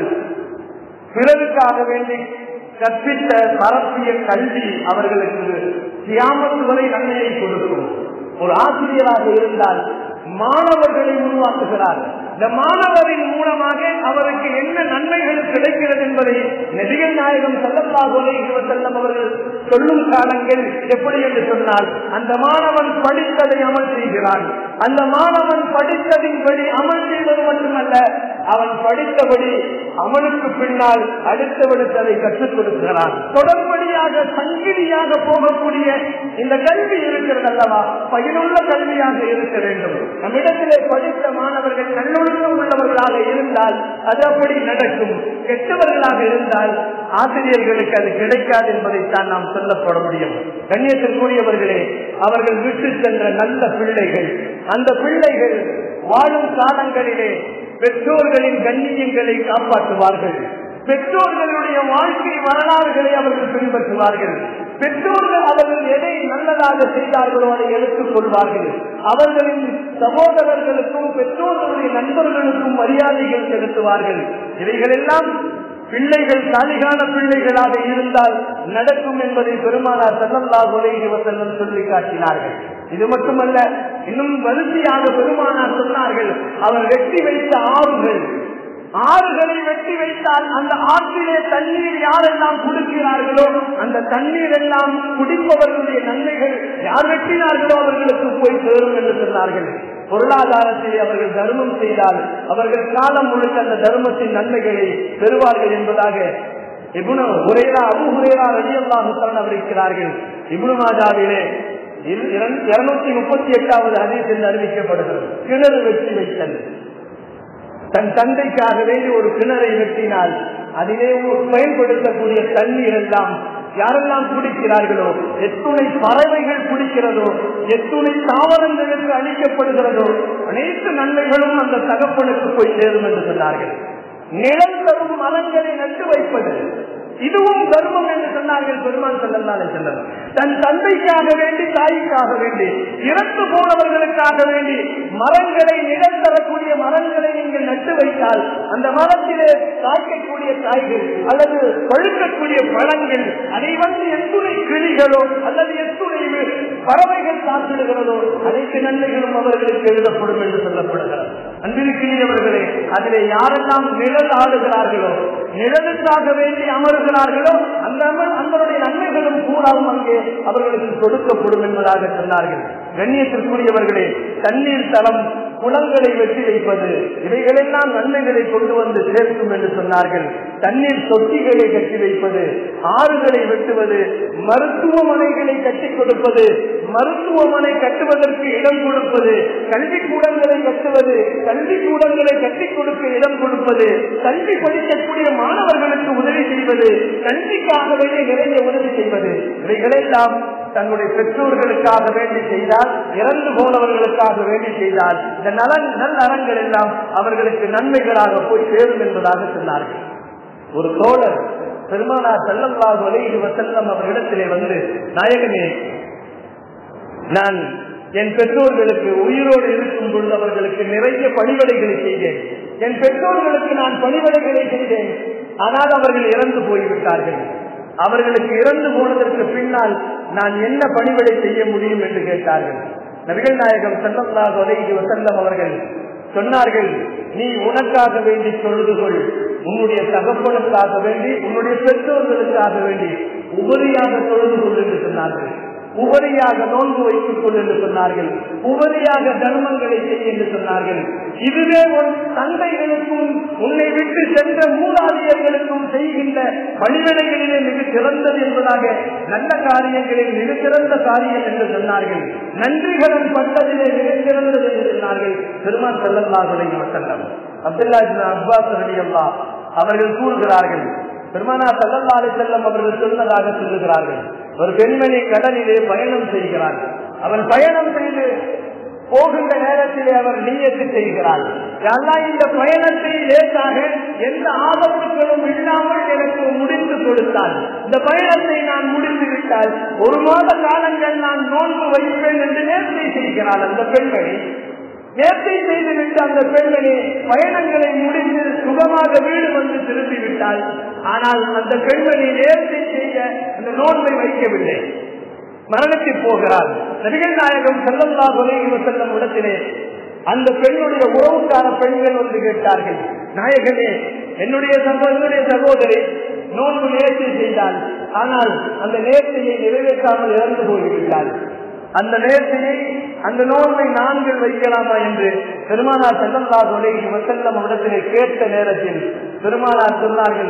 பிறருக்காக வேண்டி கற்பித்த பரப்பிய கல்வி அவர்களுக்கு கியாமத் வரை நன்மையை கொடுக்கும். ஒரு ஆசிரியராக இருந்தால் மாணவர்களை உருவாக்குகிறார். இந்த மாணவரின் மூலமாக அவருக்கு என்ன நன்மைகள் கிடைக்கிறது என்பதை நபிகள் நாயகம் ஸல்லல்லாஹு அலைஹி வஸல்லம் அவர்கள் சொல்லும் காலங்கள் எப்படி என்று சொன்னால், அந்த மாணவன் படித்ததை அமல் செய்கிறான். அந்த மாணவன் படித்ததின்படி அமல் செய்வது மட்டுமல்ல, அவன் படித்தபடி அமலுக்கு பின்னால் அடுத்தவனுக்கு அதை கற்றுக் கொடுக்கிறான். தொடர்படியாக சங்கிலியாக போகக்கூடிய இந்த கல்வி இருக்கிறது அல்லவா, பயனுள்ள கல்வியாக இருக்க வேண்டும். நம்மிடத்திலே படித்த மாணவர்கள் நல்லொழுக்கம் உள்ளவர்களாக இருந்தால் அது அப்படி நடக்கும். கெட்டவர்களாக இருந்தால் ஆசிரியர்களுக்கு அது கிடைக்காது என்பதைத்தான் நாம் சொல்லப்பட முடியும். கண்ணியத்திற்குரியவர்களே, அவர்கள் விட்டு சென்ற நல்ல பிள்ளைகள், அந்த பிள்ளைகள் வாழும் காலங்களிலே பெற்றோர்களின் கண்ணியங்களை காப்பாற்றுவார்கள். பெற்றோர்களுடைய வாழ்க்கை வரலாறுகளை அவர்கள் பின்பற்றுவார்கள். பெற்றோர்கள் அவர்கள் எதை நல்லதாக செய்தார்களோ அதை எடுத்துக் கொள்வார்கள். அவர்களின் சகோதரர்களுக்கும் பெற்றோர்களுடைய நண்பர்களுக்கும் மரியாதைகள் செலுத்துவார்கள். இவைகளெல்லாம் பிள்ளைகள் சாலிகான பிள்ளைகளாக இருந்தால் நடக்கும் என்பதை பெருமானார் ஸல்லல்லாஹு அலைஹி வஸல்லம் சொல்லி காட்டினார்கள். இது மட்டுமல்ல, இன்னும் வரிசையாக பெருமானார் சொன்னார்கள், அவர் வெட்டி வைத்த ஆறுகள் ஆறுகளை வெட்டி வைத்தால் அந்த ஆற்றிலே தண்ணீர் யாரெல்லாம் குடிக்கிறார்களோ அந்த தண்ணீர் எல்லாம் குடிப்பவர்களுடைய நன்மைகள் யார் வெட்டினார்களோ அவர்களுக்கு போய் சேரும் என்று சொன்னார்கள். பொருளாதாரத்தை அவர்கள் தர்மம் செய்தால் அவர்கள் காலம் முழுக்க அந்த தர்மத்தின் நன்மைகளை பெறுவார்கள் என்பதாக இப்னு ஹுரைரா அபூ ஹுரைரா ரலியல்லாஹு அன்ஹு அறிவிக்கிறார்கள். இப்னு மாஜாவிலே இருநூத்தி முப்பத்தி எட்டாவது ஹதீஸ் என்று அறிவிக்கப்படுகிறது. கிணறு வெட்டி வைத்தல். தன் தந்தைக்காக வேண்டி ஒரு கிணறை வெட்டினால் அதிலே பயன்படுத்தக்கூடிய தண்ணீர் எல்லாம் யாரெல்லாம் குடிக்கிறார்களோ, எத்துணை பறவைகள் குடிக்கிறதோ, எத்துணை தாவரங்களுக்கு அளிக்கப்படுகிறதோ அனைத்து நன்மைகளும் அந்த தகப்பனுக்கு போய் சேரும் என்று சொன்னார்கள். நிலம் தரும் மரங்களை நட்டு வைப்பது இதுவும் தர்மம் என்று சொன்னார்கள் பெருமான் ஸல்லல்லாஹு அலைஹி வஸல்லம். தன் தந்தைக்காக வேண்டி, தாய்க்காக வேண்டி, இறந்து போனவர்களுக்காக வேண்டி மரங்களை, நிலம் தரக்கூடிய மரங்களை நீங்கள் நட்டு வைத்தால் அந்த மரத்திலே காய்க்கக்கூடிய காய்கள் அல்லது பழுக்கக்கூடிய பழங்கள் அதை வந்து எத்துணை கிளிகளோ அல்லது எத்துணை பறவைகள் சாப்பிடுகிறதோ அனைத்து நன்மைகளும் அவர்களுக்கு எழுதப்படும் என்று சொல்லப்படுகிறது. அன்பிற்குரியவர்களே, அதிலே யாரெல்லாம் நிழல் ஆடுகிறார்களோ, நிழலுக்காக வேண்டி அமருகிறார்களோ அந்த அந்தனுடைய நன்மைகளும் கூறாவும் அங்கே அவர்களுக்கு கொடுக்கப்படும் என்பதாக சொன்னார்கள். கண்ணியத்திற்குரியவர்களே, தண்ணீர் தளம், குளங்களை வெட்டி வைப்பது இவைகளெல்லாம் நன்மைகளை கொண்டு வந்து சேர்க்கும் என்று சொன்னார்கள். தண்ணீர் தொட்டிகளை கட்டி வைப்பது, ஆறுகளை வெட்டுவது, மருத்துவமனைகளை கட்டிக் கொடுப்பது, மருத்துவமனை கட்டுவதற்கு இடம் கொடுப்பது, கல்விக்கூடங்களை கட்டுவது, கல்விக்கூடங்களை கட்டிக் கொடுக்க இடம் கொடுப்பது, கல்வி படிக்கக்கூடிய மாணவர்களுக்கு உதவி செய்வது, கல்விக்காக வேண்டி நிறைய உதவி செய்வது இவைகளெல்லாம் தன்னுடைய பெற்றோர்களுக்காக வேண்டி செய்தால், இறந்து போனவர்களுக்காக வேண்டி செய்தால் இந்த நலன் நல்லறங்கள் எல்லாம் அவர்களுக்கு நன்மைகளாக போய் சேரும் என்பதாக சொன்னார்கள். ஒரு தோழர் பெருமானார் ஸல்லல்லாஹு அலைஹி வஸல்லம் அவர்களிடத்திலே வந்து, நாயகமே, நான் என் பெற்றோர்களுக்கு உயிரோடு இருக்கும் பொழுது அவர்களுக்கு நிறைய பணிவிடைகளை செய்தேன். என் பெற்றோர்களுக்கு நான் பணிவிடைகளை செய்தேன். ஆனால் அவர்கள் இறந்து போய்விட்டார்கள். அவர்களுக்கு இறந்து போனதற்கு பின்னால் நான் என்ன பணிவிடை செய்ய முடியும் என்று கேட்டார்கள். நபிகள் நாயகம் ஸல்லல்லாஹு அலைஹி வஸல்லம் அவர்கள் சொன்னார்கள், நீ உனக்காக வேண்டி தொழுது கொள், உன்னுடைய தகப்பனுக்காக வேண்டி, உன்னுடைய பெற்றோர்களுக்காக வேண்டி உபரியாக தொழுது கொள் என்று சொன்னார்கள். உபரியாக நோன்பு வைத்துக் கொள் என்று சொன்னார்கள். உபரியாக தர்மங்களை செய் என்று சொன்னார்கள். இதுவே உன் தந்தைகளுக்கும் உன்னை விட்டு சென்ற மூதாதையர்களுக்கும் செய்கின்ற வழிவினைகளிலே மிக சிறந்தது என்பதாக நல்ல காரியங்களில் மிக சிறந்த காரியம் என்று சொன்னார்கள். நன்றிகளும் பட்டதிலே மிக சிறந்தது என்று சொன்னார்கள். பெருமான் ஸல்லல்லாஹு அலைஹி வஸல்லம். அப்துல்லாஹ் இப்னு அப்பாஸ் ரலியல்லாஹு அவர்கள் கூறுகிறார்கள், பெருமானார் ஸல்லல்லாஹு அலைஹி வஸல்லம் அவர்கள் சொன்னதாக சொல்லுகிறார்கள், ஒரு பெண்மணி கடலிலே பயணம் செய்கிறார்கள். அவர் பயணம் செய்து போகின்ற நேரத்திலே அவர் நியத்து செய்கிறார், இந்த பயணத்தை லேசாக எந்த ஆபத்துகளும் இல்லாமல் எனக்கு முடித்து கொடுத்தால், இந்த பயணத்தை நான் முடித்து விட்டால் ஒரு மாத காலங்கள் நான் நோன்பு வைப்பேன் என்று நேர்த்தை செய்கிறார். அந்த பெண்மணி நேர்த்தை செய்துவிட்டு அந்த பெண்மணி பயணங்களை முடிந்து சுகமாக வீடு வந்து திரும்பிவிட்டால், ஆனால் அந்த பெண்மணி நேர்த்தை செய்ய அந்த நோன்பை வைக்கவில்லை, மரணத்தை போகிறார். நபிகள் நாயகம் ஸல்லல்லாஹு அலைஹி வஸல்லம் இடத்திலே அந்த பெண்ணுடைய உறவுக்கார பெண்கள் வந்து கேட்டார்கள், நாயகமே, என்னுடைய என்னுடைய சகோதரி நோன்பு நேர்த்தை செய்தால், ஆனால் அந்த நேர்த்தையை நிறைவேற்றாமல் இறந்து போய்விட்டால், அந்த நேர்த்தையை அந்த நோன்பை நான்கில் வைக்கலாமா என்று பெருமானார் ஸல்லல்லாஹு அலைஹி வஸல்லம் இடத்திலே கேட்ட நேரத்தில் பெருமானார் சொன்னார்கள்,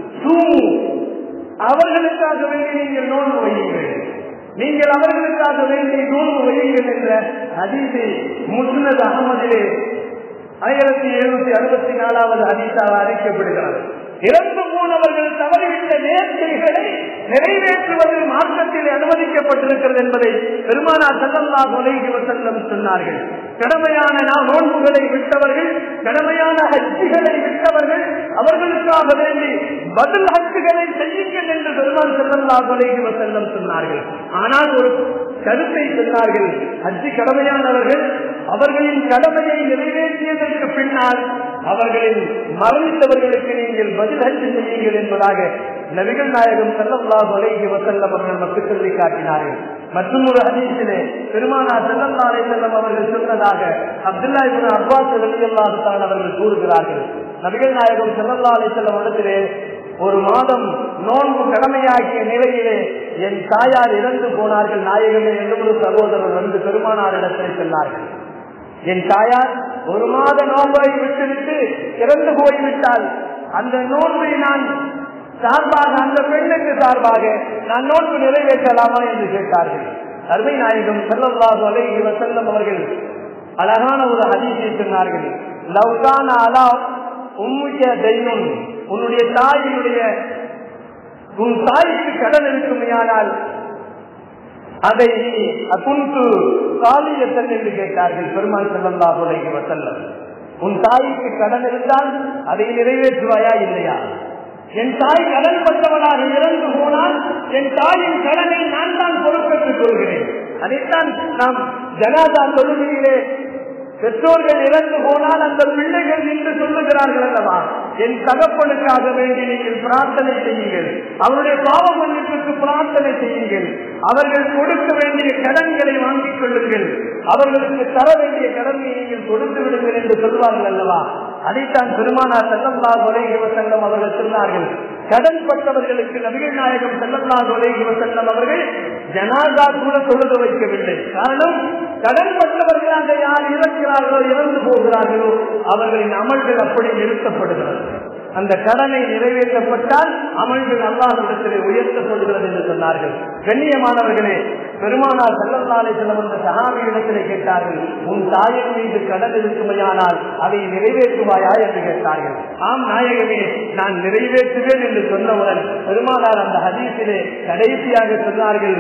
அவர்களுக்காக வேண்டி நீங்கள் நோன்பு வையுங்கள், நீங்கள் அவர்களுக்காக வேண்டி நோன்பு வையுங்கள் என்ற ஹதீஸை முஸ்னத் அஹ்மதிலே ஆயிரத்தி எழுநூத்தி அறுபத்தி நாலாவது ஹதீஸாக அறிக்கப்படுகிறது. இறந்து போனவர்கள் தவறிவிட்ட நேர்த்தைகளை நிறைவேற்றுவதில் மார்க்கத்தில் அனுமதிக்கப்பட்டிருக்கிறது என்பதை பெருமானார் ஸல்லல்லாஹு அலைஹி வஸல்லம் சொன்னார்கள். கடமையான நோன்புகளை விட்டவர்கள், கடமையான ஹஜ்ஜுகளை விட்டவர்கள், அவர்களுக்காக வேண்டி பதில் ஹஜ்ஜுகளை செய்யுங்கள் என்று பெருமான் ஸல்லல்லாஹு அலைஹி வஸல்லம் சொன்னார்கள். ஆனால் ஒரு கருத்தை சொன்னார்கள், ஹஜ்ஜு கடமையானவர்கள் அவர்களின் கடமையை நிறைவேற்றியதற்கு பின்னால் அவர்களின் மரணித்தவர்களுக்கு நீங்கள் பதில் ஹஜ் செய்யுங்கள் என்பதாக நபிகள் நாயகம் ஸல்லல்லாஹு அலைஹி வஸல்லம் அவர்கள் மக்கள் சொல்லி காட்டினார்கள். மற்றும் ஒரு ஹதீஸிலே பெருமானார் ஸல்லல்லாஹு அலைஹி வஸல்லம் அவர்கள் சொன்னதாக அப்துல்லாஹ் இப்னு அப்பாஸ் ரலியல்லாஹு தஆலா அவர்கள் கூறுகிறார்கள், நபிகள் நாயகம் ஸல்லல்லாஹு அலைஹி வஸல்லம் இடத்திலே ஒரு மாதம் நோன்பு கடமையாகிய நிலையிலே என் தாயார் இறந்து போனார்கள். நாயகமே என்று ஒரு சகோதரர் வந்து பெருமானார் இடத்தில் சொன்னார்கள், என் தாயார் ஒரு மாத நோன்பை விட்டுவிட்டு இறந்து போய்விட்டால் அந்த நோன்பை நான் சார்பாக, அந்த பெண்ணுக்கு சார்பாக நான் நோன்பு நிறைவேற்றலாமா என்று கேட்டார்கள். அருமை நாயகம் ஸல்லல்லாஹு அலைஹி வஸல்லம் அவர்கள் அழகான ஒரு ஹதீஸை சொன்னார்கள், லவ்கான அலா உம்முக தைனுன், உன்னுடைய தாயினுடைய உன் தாய்க்கு கடன் இருக்குமையானால் அதை அகுந்து காலியத்தன் என்று கேட்டார்கள் பெருமாள் ஸல்லல்லாஹு அலைஹி வஸல்லம். உன் தாய்க்கு கடன் இருந்தால் அதை நிறைவேற்றுவாயா இல்லையா? என் தாய் கடன் பட்டவனாக இறந்து போனால் என் தாயின் கடனை நான் தான் பொறுப்பேற்றுக் கொள்கிறேன். அதைத்தான் நாம் ஜனாதா தொழுகையிலே பெற்றோர்கள் இறந்து போனால் அந்த பிள்ளைகள் நின்று சொல்லுகிறார்கள் அல்லவா, என் தகப்பனுக்காக வேண்டி நீங்கள் பிரார்த்தனை செய்யுங்கள், அவருடைய பாவ மன்னிப்புக்கு பிரார்த்தனை செய்யுங்கள், அவர்கள் கொடுக்க வேண்டிய கடன்களை வாங்கிக் கொள்ளுங்கள், அவர்களுக்கு தர வேண்டிய கடனை நீங்கள் கொடுத்து விடுங்கள் என்று சொல்வார்கள் அல்லவா. அதைத்தான் பெருமானார் ஸல்லல்லாஹு அலைஹி வஸல்லம் அவர்கள் சொன்னார்கள். கடன் பட்டவர்களுக்கு நபிகள் நாயகம் ஸல்லல்லாஹு அலைஹி வஸல்லம் அவர்கள் ஜனாதா கூட தொழுக வைக்கவில்லை. காரணம், கடன் பட்டவர்களாக யார் இறக்கிறார்களோ, இறந்து போகிறார்களோ, அவர்களின் அமல்கள் அப்படி நிறுத்தப்படுகிறது. அந்த கடனை நிறைவேற்றப்பட்டால் அமல்கள் அல்லாஹ்விடத்திலே உயர்த்தப்படுகிறது என்று சொன்னார்கள். கண்ணியமானவர்களே, பெருமானார் ஸல்லல்லாஹு அலைஹி வஸல்லம் அந்த சஹாபியிடத்திலே கேட்டார்கள், உன் தாயின் மீது கடன் இருக்குமையானால் அதை நிறைவேற்றுவாயா என்று கேட்டார்கள். ஆம் நாயகமே, நான் நிறைவேற்றுவேன் என்று சொன்னவுடன் பெருமானார் அந்த ஹதீஸிலே கடைசியாக சொன்னார்கள்,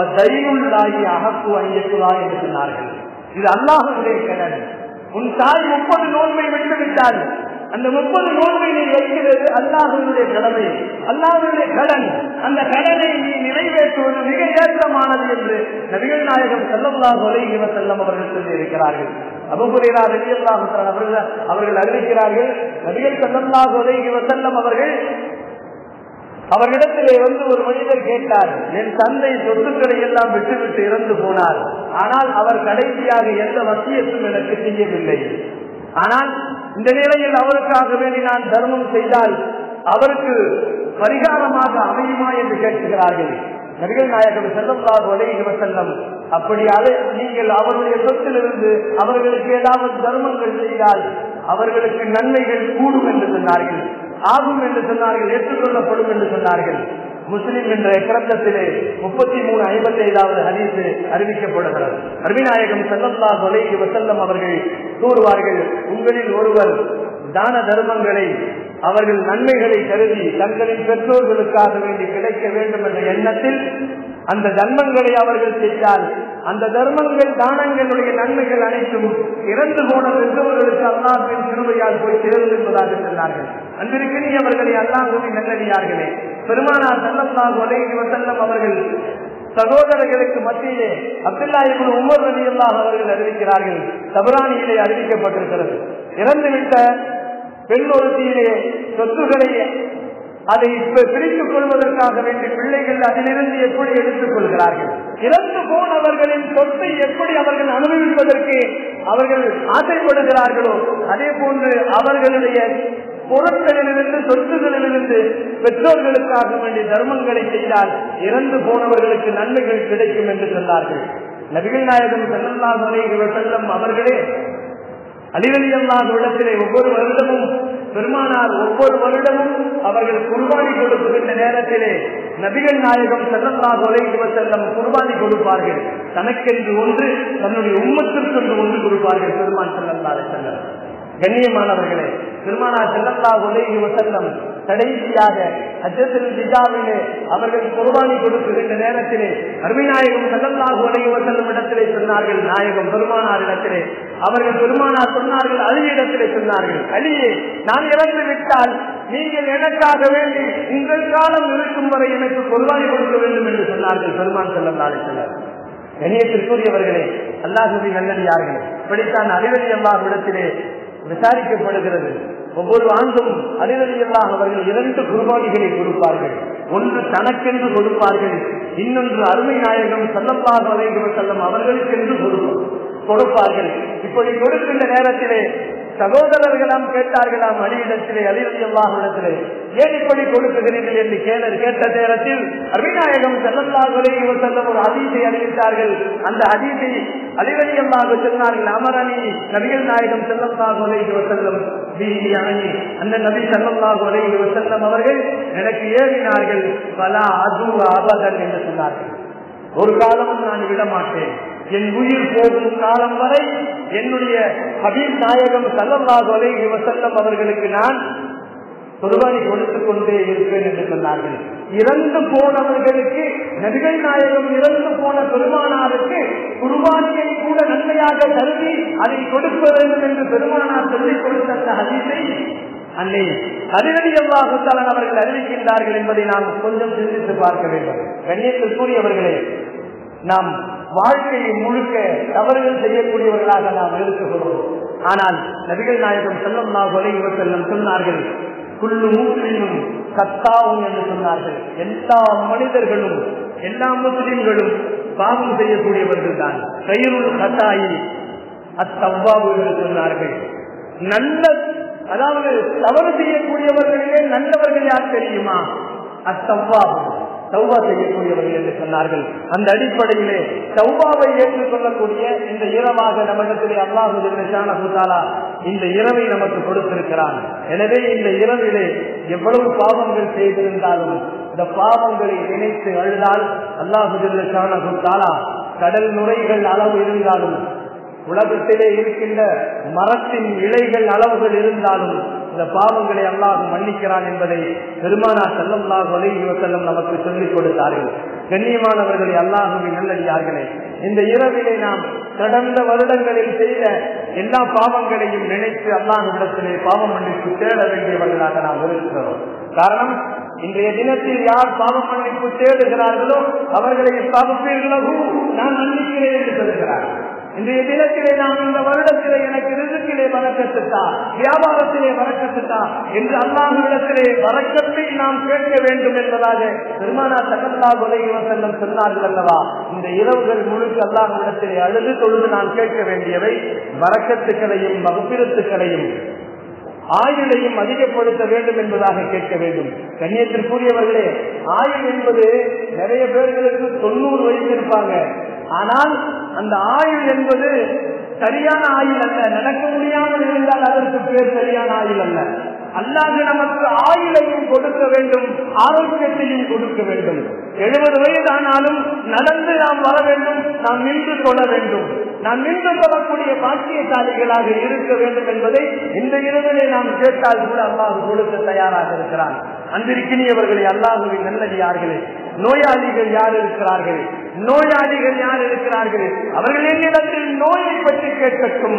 அகப்பு ஐயக்குவா என்று சொன்னார்கள். இது அல்லாஹ்வுடைய கடன். உன் தாய் முப்பது நோன்பை விட்டுவிட்டால் அந்த முப்பது நோன்பை நீ வைக்கிறது அல்லாஹ்வுடைய கடமை, அல்லாஹ்வுடைய கடன். அந்த கடனை நீ நிறைவேற்றுவது மிக ஏற்றமானது என்று நபிகள் நாயகம் ஸல்லல்லாஹு அலைஹி வஸல்லம் அவர்கள் சொல்லி இருக்கிறார்கள். அபூ ஹுரைரா ரலியல்லாஹு தஆலா அவர்கள் அவர்கள் அறிவிக்கிறார்கள், நபிகள் ஸல்லல்லாஹு அலைஹி வஸல்லம் அவர்கள் அவர்களிடத்திலே வந்து ஒரு மனிதர் கேட்டார், என் தந்தை சொத்துக்களை எல்லாம் விட்டுவிட்டு இறந்து போனார், ஆனால் அவர் கடைசியாக எந்த வசியத்தும் எனக்கு செய்யவில்லை, ஆனால் இந்த நிலையில் அவருக்காக வேண்டி நான் தர்மம் செய்தால் அவருக்கு பரிகாரமாக அமையுமா என்று கேட்கிறார்கள். நபிகள் நாயகம் ஸல்லல்லாஹு அலைஹி வஸல்லம் அப்படி அலை நீங்கள் அவருடைய சொத்திலிருந்து அவர்களுக்கு ஏதாவது தர்மங்கள் செய்தால் அவர்களுக்கு நன்மைகள் கூடும் என்று சொன்னார்கள், ஆகும் என்று சொன்னார்கள், ஏற்றுக்கொள்ளப்படும் என்று சொன்னார்கள். முஸ்லிம் என்ற கிரந்தத்திலே முப்பத்தி மூணு ஐம்பத்தி ஐந்தாவது ஹதீஸ் அறிவிக்கப்படுகிறது. நபிநாயகம் ஸல்லல்லாஹு அலைஹி வஸல்லம் அவர்கள் கூறுவார்கள், உங்களில் ஒருவர் தான தர்மங்களை அவர்கள் நன்மைகளை கருதி தங்களின் பெற்றோர்களுக்காக வேண்டி கிடைக்க வேண்டும் என்ற எண்ணத்தில் அந்த தர்மங்களை அவர்கள் செய்தால் அந்த தர்மங்கள் தானங்களுடைய நன்மைகள் அனைத்தும் இறந்து போன பெற்றோர்களுக்கு அல்லாஹ்வின் கிருபையால் போய் சேர்ந்து என்பதாக சொன்னார்கள். அன்பிற்கினி அவர்களை அல்லாஹ்வின் நல்லடியார்களே, பெருமானார் ஸல்லல்லாஹு அலைஹி வஸல்லம் அவர்கள் சகோதரர்களுக்கு மத்தியிலே அப்துல்லா இப்னு உமர் ரலியல்லாஹு அவர்கள் அறிவிக்கிறார்கள், தபரானியிலே அறிவிக்கப்பட்டிருக்கிறது, இறந்துவிட்ட பெண் ஒருத்தியிலே சொத்துக்களை அதை பிரித்துக் கொள்வதற்காக வேண்டிய பிள்ளைகள் அதிலிருந்து எப்படி எடுத்துக் கொள்கிறார்கள், இறந்து போனவர்களின் சொத்தை எப்படி அவர்கள் அனுபவிப்பதற்கு அவர்கள் ஆசைப்படுகிறார்களோ அதே போன்று அவர்களுடைய பொருட்களிலிருந்து சொத்துகளிலிருந்து பெற்றோர்களுக்காக வேண்டிய தர்மங்களை செய்தால் இறந்து போனவர்களுக்கு நன்மைகள் கிடைக்கும் என்று சொன்னார்கள். நபிகள் நாயகம் ஸல்லல்லாஹு அலைஹி வஸல்லம் அவர்களே அலி ரலியல்லாஹு இடத்திலே ஒவ்வொரு வருடமும் பெருமானார் ஒவ்வொரு வருடமும் அவர்கள் குர்பானி கொடுக்கின்ற நேரத்திலே நபிகள் நாயகம் ஸல்லல்லாஹு அலைஹி வஸல்லம் குர்பானி கொடுப்பார்கள். தனக்கென்று ஒன்று, தன்னுடைய உம்மத்திற்கு ஒன்று கொடுப்பார்கள் பெருமான் ஸல்லல்லாஹு அலைஹி வஸல்லம். கண்ணியமானவர்களே, பெருமானார் ஸல்லல்லாஹு அலைஹி வஸல்லம் கடைசியாக ஹஜ்ஜத்துல் விதாவிலே அவர்கள் குர்பானி கொடுக்கின்ற நேரத்திலே அருமைநாயகம் ஸல்லல்லாஹு அலைஹி வஸல்லம் இடத்திலே சொன்னார்கள், நாயகம் பெருமானார் இடத்திலே அவர்கள் பெருமானார் சொன்னார்கள், அலி இடத்திலே சொன்னார்கள், அலியே நான் இறந்து விட்டால் நீங்கள் எனக்காக வேண்டி உங்கள் காலம் இருக்கும் வரை எனக்கு குர்பானி கொடுக்க வேண்டும் என்று சொன்னார்கள் பெருமான் ஸல்லல்லாஹு அலைஹி வஸல்லம். கண்ணியத்திற்குரியவர்களே, அல்லாஹ்வின் நல்லடியார்களே, இப்படித்தான் அலி ரலியல்லாஹு இடத்திலே விசாரிக்கப்படுகிறது. ஒவ்வொரு ஆண்டும் அலி ரலியல்லாஹு அவர்கள் இரண்டு குர்பானிகளை கொடுப்பார்கள். ஒன்று தனக்கென்று கொடுப்பார்கள், இன்னொன்று அருமை நாயகம் ஸல்லல்லாஹு அலைஹி வஸல்லம் அவர்களுக்கென்று கொடுப்பார்கள். இப்படி கொடுக்கின்ற நேரத்திலே சகோதரர்களாம் கேட்டார்களாம் அலியிடத்திலே, அலி ரலியல்லாஹு இடத்திலே, ஏன் இப்படி கொடுக்குகிறீர்கள் என்று கேளர் கேட்ட நேரத்தில் அருமைநாயகம் ஸல்லல்லாஹு அலைஹி வஸல்லம் ஒரு ஹதீஸை அறிவித்தார்கள். அந்த ஹதீஸை அலி ரலியல்லாஹு சொன்னார்கள், அமரனி நபிகள் நாயகம் ஸல்லல்லாஹு அலைஹி வஸல்லம் பிஹி அனி, அந்த நபி ஸல்லல்லாஹு அலைஹி வஸல்லம் அவர்கள் எனக்கு ஏவினார்கள், ஃபலா அது அபதன் என்று சொன்னார்கள், ஒரு காலமும் நான் விட மாட்டேன், என் உயிர் போகும் காலம் வரை என்னுடைய ஹபீப் நாயகம் ஸல்லல்லாஹு அலைஹி வஸல்லம் அவர்களுக்கு நான் குர்பானி கொடுத்துக் கொண்டே இருப்பேன் என்று சொன்னார்கள். இறந்து போனவர்களுக்கு நபிகள் நாயகம் இறந்து போன பெருமானாருக்கு குர்பானியை கூட நன்மையாக கருதி அதை கொடுக்க வேண்டும் என்று பெருமானார் சொல்லிக் கொடுத்த அந்த ஹதீஸை அன்னை அலி ரலியல்லாஹு தஆலா அவர்கள் அறிவிக்கின்றார்கள் என்பதை நாம் கொஞ்சம் சிந்தித்து பார்க்க வேண்டும். கண்ணியத்திற்குரியவர்களே, நாம் வாழ்க்கையை முழுக்க தவறுகள் செய்யக்கூடியவர்களாக நாம் இருக்கிறோம். ஆனால் நபிகள் நாயகம் ஸல்லல்லாஹு அலைஹி வஸல்லம் சொன்னார்கள், குல்லு முஸ்லிமும் கத்தாவும் என்று சொன்னார்கள். எல்லா மனிதர்களும் எல்லா முஸ்லிம்களும் பாவம் செய்யக்கூடியவர்கள் தான். கைருல் கத்தாயி அத்தவ்வாபு என்று சொன்னார்கள். நல்ல அதாவது தவறு செய்யக்கூடியவர்களே நல்லவர்கள் யார் தெரியுமா? அத்தவ்வாபு, தௌபா செய்யக்கூடியவர்கள் என்று சொன்னார்கள். அந்த அடிப்படையிலே தௌபாவை ஏற்றுக்கொள்ளக்கூடிய இந்த இரவாக நம்மிடத்திலே அல்லாஹ் ஜல்லல்லாஹு தஆலா இந்த இரவை நமக்கு கொடுத்திருக்கிறான். எனவே இந்த இரவிலே எவ்வளவு பாவங்கள் செய்திருந்தாலும் இந்த பாவங்களை நினைத்து அழுதால் அல்லாஹ் ஜல்லல்லாஹு தஆலா கடல் நுரைகள் அளவு இருந்தாலும் உலகத்திலே இருக்கின்ற மரத்தின் இலைகள் அளவுகள் இருந்தாலும் இந்த பாவங்களை அல்லாஹ் மன்னிக்கிறான் என்பதை பெருமானார் ஸல்லல்லாஹு அலைஹி வஸல்லம் நமக்கு சொல்லிக் கொடுத்தார்கள். கண்ணியமானவர்களே, அல்லாஹ்வின் நல்லடியார்களே, இந்த இரவிலே நாம் கடந்த வருடங்களில் செய்த எல்லா பாவங்களையும் நினைத்து அல்லாஹ்விடத்திலே பாவ மன்னிப்பு தேட வேண்டியவர்களாக நாம் இருக்கிறோம். காரணம், இன்றைய தினத்தில் யார் பாவ மன்னிப்பு தேடுகிறார்களோ அவர்களை பாவப்பீர்களோ நான் மன்னிக்கிறேன் என்று சொல்கிறார். இன்றைய தினத்திலே நாம் இந்த வருடத்திலே எனக்கு ரிஸ்கிலே வரக்கத்துட்டா, வியாபாரத்திலே வரக்கத்துட்டா என்று அல்லாஹ்விடத்திலே வரக்கத்தை நாம் கேட்க வேண்டும் என்பதாக பெருமானார் ஸல்லல்லாஹு அலைஹி வஸல்லம் சொன்னார்கள் அல்லவா? இந்த இரவுகள் முழுக்க அல்லாஹ்விடத்திலே அழுது தொழுது நாம் கேட்க வேண்டியவை வரக்கத்துக்களையும் மக்ஃபிரத்துக்களையும் ஆயுளையும் அதிகப்படுத்த வேண்டும் என்பதாக கேட்க வேண்டும். கண்ணியத்திற்குரியவர்களே, ஆயுள் என்பது நிறைய பேர்களுக்கு தொண்ணூறு வயசு இருப்பாங்க. ஆனால் அந்த ஆயுள் என்பது சரியான ஆயுள் அல்ல. நடக்க முடியாமல் இருந்தால் அதற்கு பேர் சரியான ஆயுள் அல்ல. அல்லாஹ் நமக்கு ஆயுளையும் கொடுக்க வேண்டும், ஆரோக்கியத்தையும் கொடுக்க வேண்டும். எழுபது வயது ஆனாலும் நடந்து நாம் வர வேண்டும், நாம் நின்று கொள்ள வேண்டும், நாம் நின்று கொள்ளக்கூடிய பாக்கியசாலிகளாக இருக்க வேண்டும் என்பதை இந்த இரவிலே நாம் கேட்டால் கூட அல்லாஹ் கொடுக்க தயாராக இருக்கிறான். அன்பிற்கினியவர்களே, அல்லாஹுவின் நல்லடியார்களே, நோயாளிகள் யார் இருக்கிறார்கள்? நோயாளிகள் யார் இருக்கிறார்கள்? அவர்கள் என்னிடத்தில் நோயை பற்றி கேட்கட்டும்,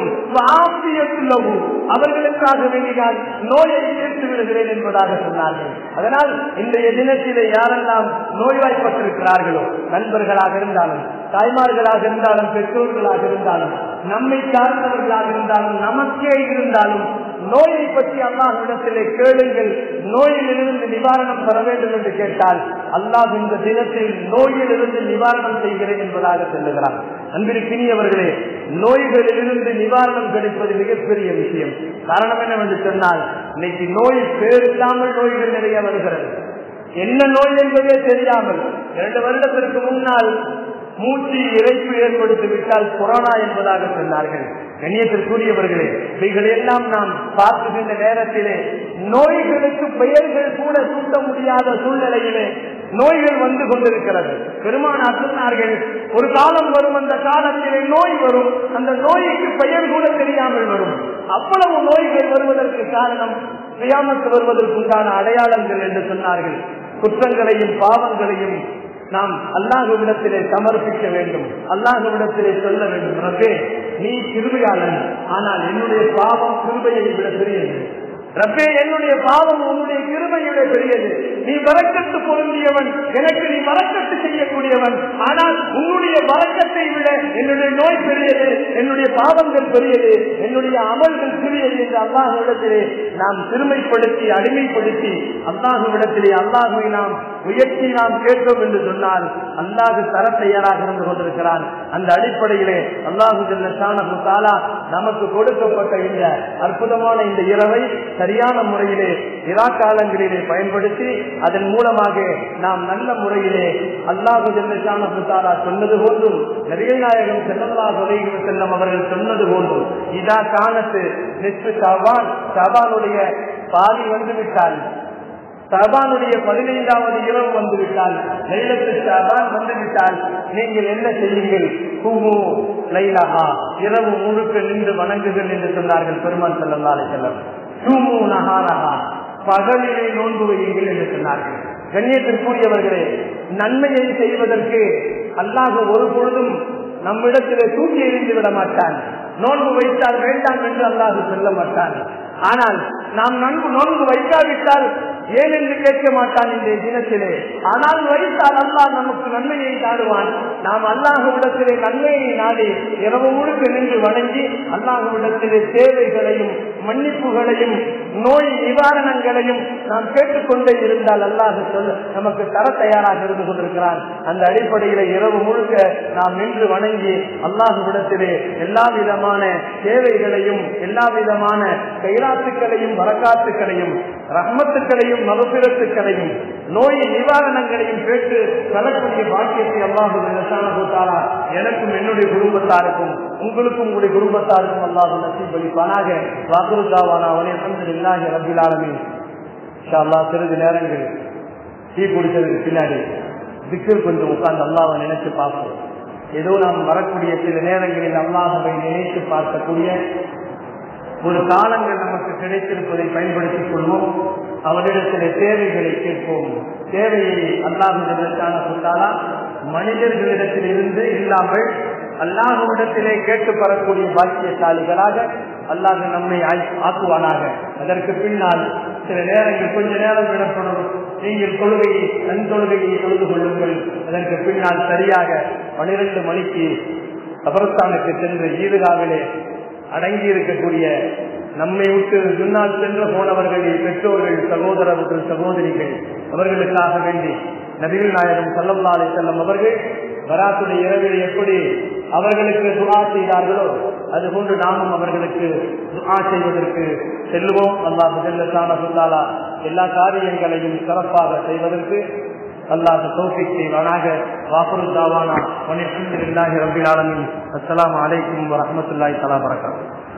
அவர்களுக்காக வேண்டினால் நோயை தீர்த்து விடுகிறேன் என்பதாக சொன்னார்கள். அதனால் இன்றைய தினத்திலே யாரெல்லாம் நோய்வாய்ப்பட்டிருக்கிறார்களோ, நண்பர்களாக இருந்தாலும், தாய்மார்களாக இருந்தாலும், பெற்றோர்களாக இருந்தாலும், நம்மை சார்ந்தவர்களாக இருந்தாலும், நமக்கே இருந்தாலும் நோயை பற்றி அல்லாஹ்விடத்திலே கேளுங்கள். நோயிலிருந்து நிவாரணம் பெற வேண்டும் என்று கேட்டால் அல்லாஹ் இந்த தினத்தில் நோயிலிருந்து நிவாரணம் செய்கிறேன் என்பதாக சொல்லுகிறார். அன்பிற்கினியவர்களே, நோய்களிலிருந்து நிவாரணம் கிடைப்பது மிகப்பெரிய விஷயம். காரணம் என்னவென்று சொன்னால், இன்னைக்கு நோய் பேரில்லாமல் நோய்கள் நிறைய வருகிறது. என்ன நோய் என்பதே தெரியாமல் இரண்டு வருடத்திற்கு முன்னால் மூச்சு இறைப்பு ஏற்படுத்தி விட்டால் கொரோனா என்பதாக சொன்னார்கள். கண்ணியத்திற்குரியவர்களே, இவைகள் எல்லாம் நாம் பார்க்கின்ற நேரத்திலே நோய்களுக்கு பெயர்கள் கூட சூட்ட முடியாத சூழ்நிலையிலே நோய்கள் வந்து கொண்டிருக்கிறது. பெருமானார் சொன்னார்கள், ஒரு காலம் வரும், அந்த காலத்திலே நோய் வரும், அந்த நோய்க்கு பெயர் கூட தெரியாமல் வரும். அவ்வளவு நோய்கள் வருவதற்கு காரணம் கியாமத் வருவதற்குண்டான அடையாளங்கள் என்று சொன்னார்கள். குற்றங்களையும் பாவங்களையும் நாம் அல்லாஹ்விடத்திலே சமர்ப்பிக்க வேண்டும், அல்லாஹ்விடத்திலே சொல்ல வேண்டும், ரப்பே நீ கிருபையாளன், ஆனால் என்னுடைய பாவம் கிருபையை விட பெரியது. ரப்பே, என்னுடைய பாவம் உன்னுடைய கிருபையை விட பெரியது. நீ பரக்கத்து பொருந்தியவன், எனக்கு நீ பரக்கத்து செய்யக்கூடியவன், ஆனால் உன்னுடைய பரக்கத்தை விட என்னுடைய நோய் பெரியது, என்னுடைய பாவங்கள் பெரியது, என்னுடைய அமல்கள் சிறியது என்று அல்லாஹ்விடத்திலே நாம் சிறுமைப்படுத்தி அடிமைப்படுத்தி அல்லாஹ்விடத்திலே அல்லாஹ்வை நாம் உயர்த்தி நாம் கேட்டோம் என்று சொன்னால் அல்லாஹ் தர தயாராக இருந்து கொண்டிருக்கிறான். அந்த அடிப்படையிலே அல்லாஹு ஜல்லஷானஹு தஆலா நமக்கு கொடுக்கப்பட்ட இந்த அற்புதமான இந்த இரவை சரியான முறையிலே இரா காலங்களிலே பயன்படுத்தி அதன் மூலமாக நாம் நல்ல முறையிலே அல்லாஹு ஜல்லஷானஹு தஆலா சொன்னது போன்றும் நபிகள் நாயகம் ஸல்லல்லாஹு அலைஹி வஸல்லம் அவர்கள் சொன்னது போன்றும் இதா கானத்து நிஸ்ஃபு ஷஅபான், ஷஅபானுடைய பாதி வந்துவிட்டால், ஷஅபானுடைய பதினைந்தாவது இரவு வந்துவிட்டால், லைலத்துல் ஷஅபான் வந்துவிட்டால் நீங்கள் என்ன செய்யுங்கள்? குமு லைலஹா, இரவு முழுக்க நின்று வணங்குங்கள் என்று சொன்னார்கள் பெருமான் ஸல்லல்லாஹு அலைஹி வஸல்லம். சுமு நஹாரஹா, பகலிலே நோன்பு வையுங்கள் என்று சொன்னார்கள். கண்ணியத்திற்குரியவர்களே, நன்மையை செய்வதற்கு அல்லாஹ் ஒரு பொழுதும் நம்மிடத்திலே தூக்கி எறிந்து விட மாட்டான். நோன்பு வைத்தால் வேண்டாம் என்று அல்லாஹ் சொல்ல மாட்டான். ஆனால் நாம் நன்கு நோன்பு வைக்காவிட்டால் ஏன் என்று கேட்க மாட்டான் இந்த தினத்திலே. ஆனால் வைத்தால் அல்லாஹ் நமக்கு நன்மையை நாடுவான். நாம் அல்லாஹ்விடத்திலே நன்மையை நாடி இரவு முழுக்க நின்று வணங்கி அல்லாஹ்விடத்திலே தேவைகளையும் மன்னிப்புகளையும் நோய் நிவாரணங்களையும் நாம் கேட்டுக்கொண்டே இருந்தால் அல்லாஹ் சொல்ல நமக்கு தர தயாராக இருந்து கொண்டிருக்கிறான். அந்த அடிப்படையிலே இரவு முழுக்க நாம் நின்று வணங்கி அல்லாஹ்விடத்திலே எல்லா விதமான தேவைகளையும் எல்லா விதமான கைராத்துக்களையும் வரக்காத்துக்களையும் ரஹ்மத்துக்களையும் மகபிரத்துக்களையும் நோய் நிவாரணங்களையும் கேட்டு வரக்கூடிய பாக்கியத்தை அல்லாஹ் ஜல்லஷானஹு தஆலா எனக்கும் என்னுடைய குடும்பத்தாருக்கும் உங்களுக்கும் உங்களுடைய குடும்பத்தாருக்கும் அல்லாஹ் நசீப் அளிப்பானாக. வாக்குறு தாவானா அல்ஹம்துலில்லாஹி ரப்பில் ஆலமீன். இன்ஷா அல்லாஹ் சிறிது நேரங்கள் டீ குடிச்சதுக்கு பின்னாடி திக்ர் கொஞ்சம் உட்கார்ந்து அல்லாஹ்வை நினைச்சு பார்ப்போம். ஏதோ நாம் வரக்கூடிய சில நேரங்களில் அல்லாஹ்வை நினைத்து பார்க்கக்கூடிய ஒரு காலங்கள் நமக்கு கிடைத்திருப்பதை பயன்படுத்திக் கொள்வோம். அவரிடத்திலே தேவைகளை கேட்போம். தேவையை அல்லாஹ் ஜல்லஷானஹு தஆலா மனிதர்களிடத்தில் இருந்து இல்லாமல் அல்லாஹ்விடத்திலே கேட்டு பெறக்கூடிய பாக்கியசாலிகளாக அல்லாஹ் நம்மை ஆக்குவானாக. அதற்கு பின்னால் சில நேரங்கள் கொஞ்ச நேரம் விடப்படும். நீங்கள் தொழுகையை தன் தொழுகையை தொழுது கொள்ளுங்கள். அதற்கு பின்னால் சரியாக பனிரெண்டு மணிக்கு கபரஸ்தானுக்கு சென்று ஈதுகாவிலே அடங்கி இருக்கக்கூடிய நம்மை விட்டு முன்னால் சென்று போனவர்களின் பெற்றோர்கள், சகோதரர்கள், சகோதரிகள், அவர்களுக்காக வேண்டி நபிகள் நாயகம் ஸல்லல்லாஹு அலைஹி வஸல்லம் அவர்கள் பராத்துடைய இரவில் எப்படி அவர்களுக்கு துஆ செய்தார்களோ அதுபோன்று நாமும் அவர்களுக்கு துஆ செய்வதற்கு செல்வோம். அல்லாஹ் ஜல்ல ஷானஹு எல்லா காரியங்களையும் சிறப்பாக செய்வதற்கு அல்லாஹ் தௌஃபீக் செய்வானாக. வாஃபிரு தாவானா வல்ஹம்துலில்லாஹி ரப்பில் ஆலமீன். அஸ்ஸலாமு அலைக்கும் வரஹ்மத்துல்லாஹி தஆலா வபரகாத்துஹு.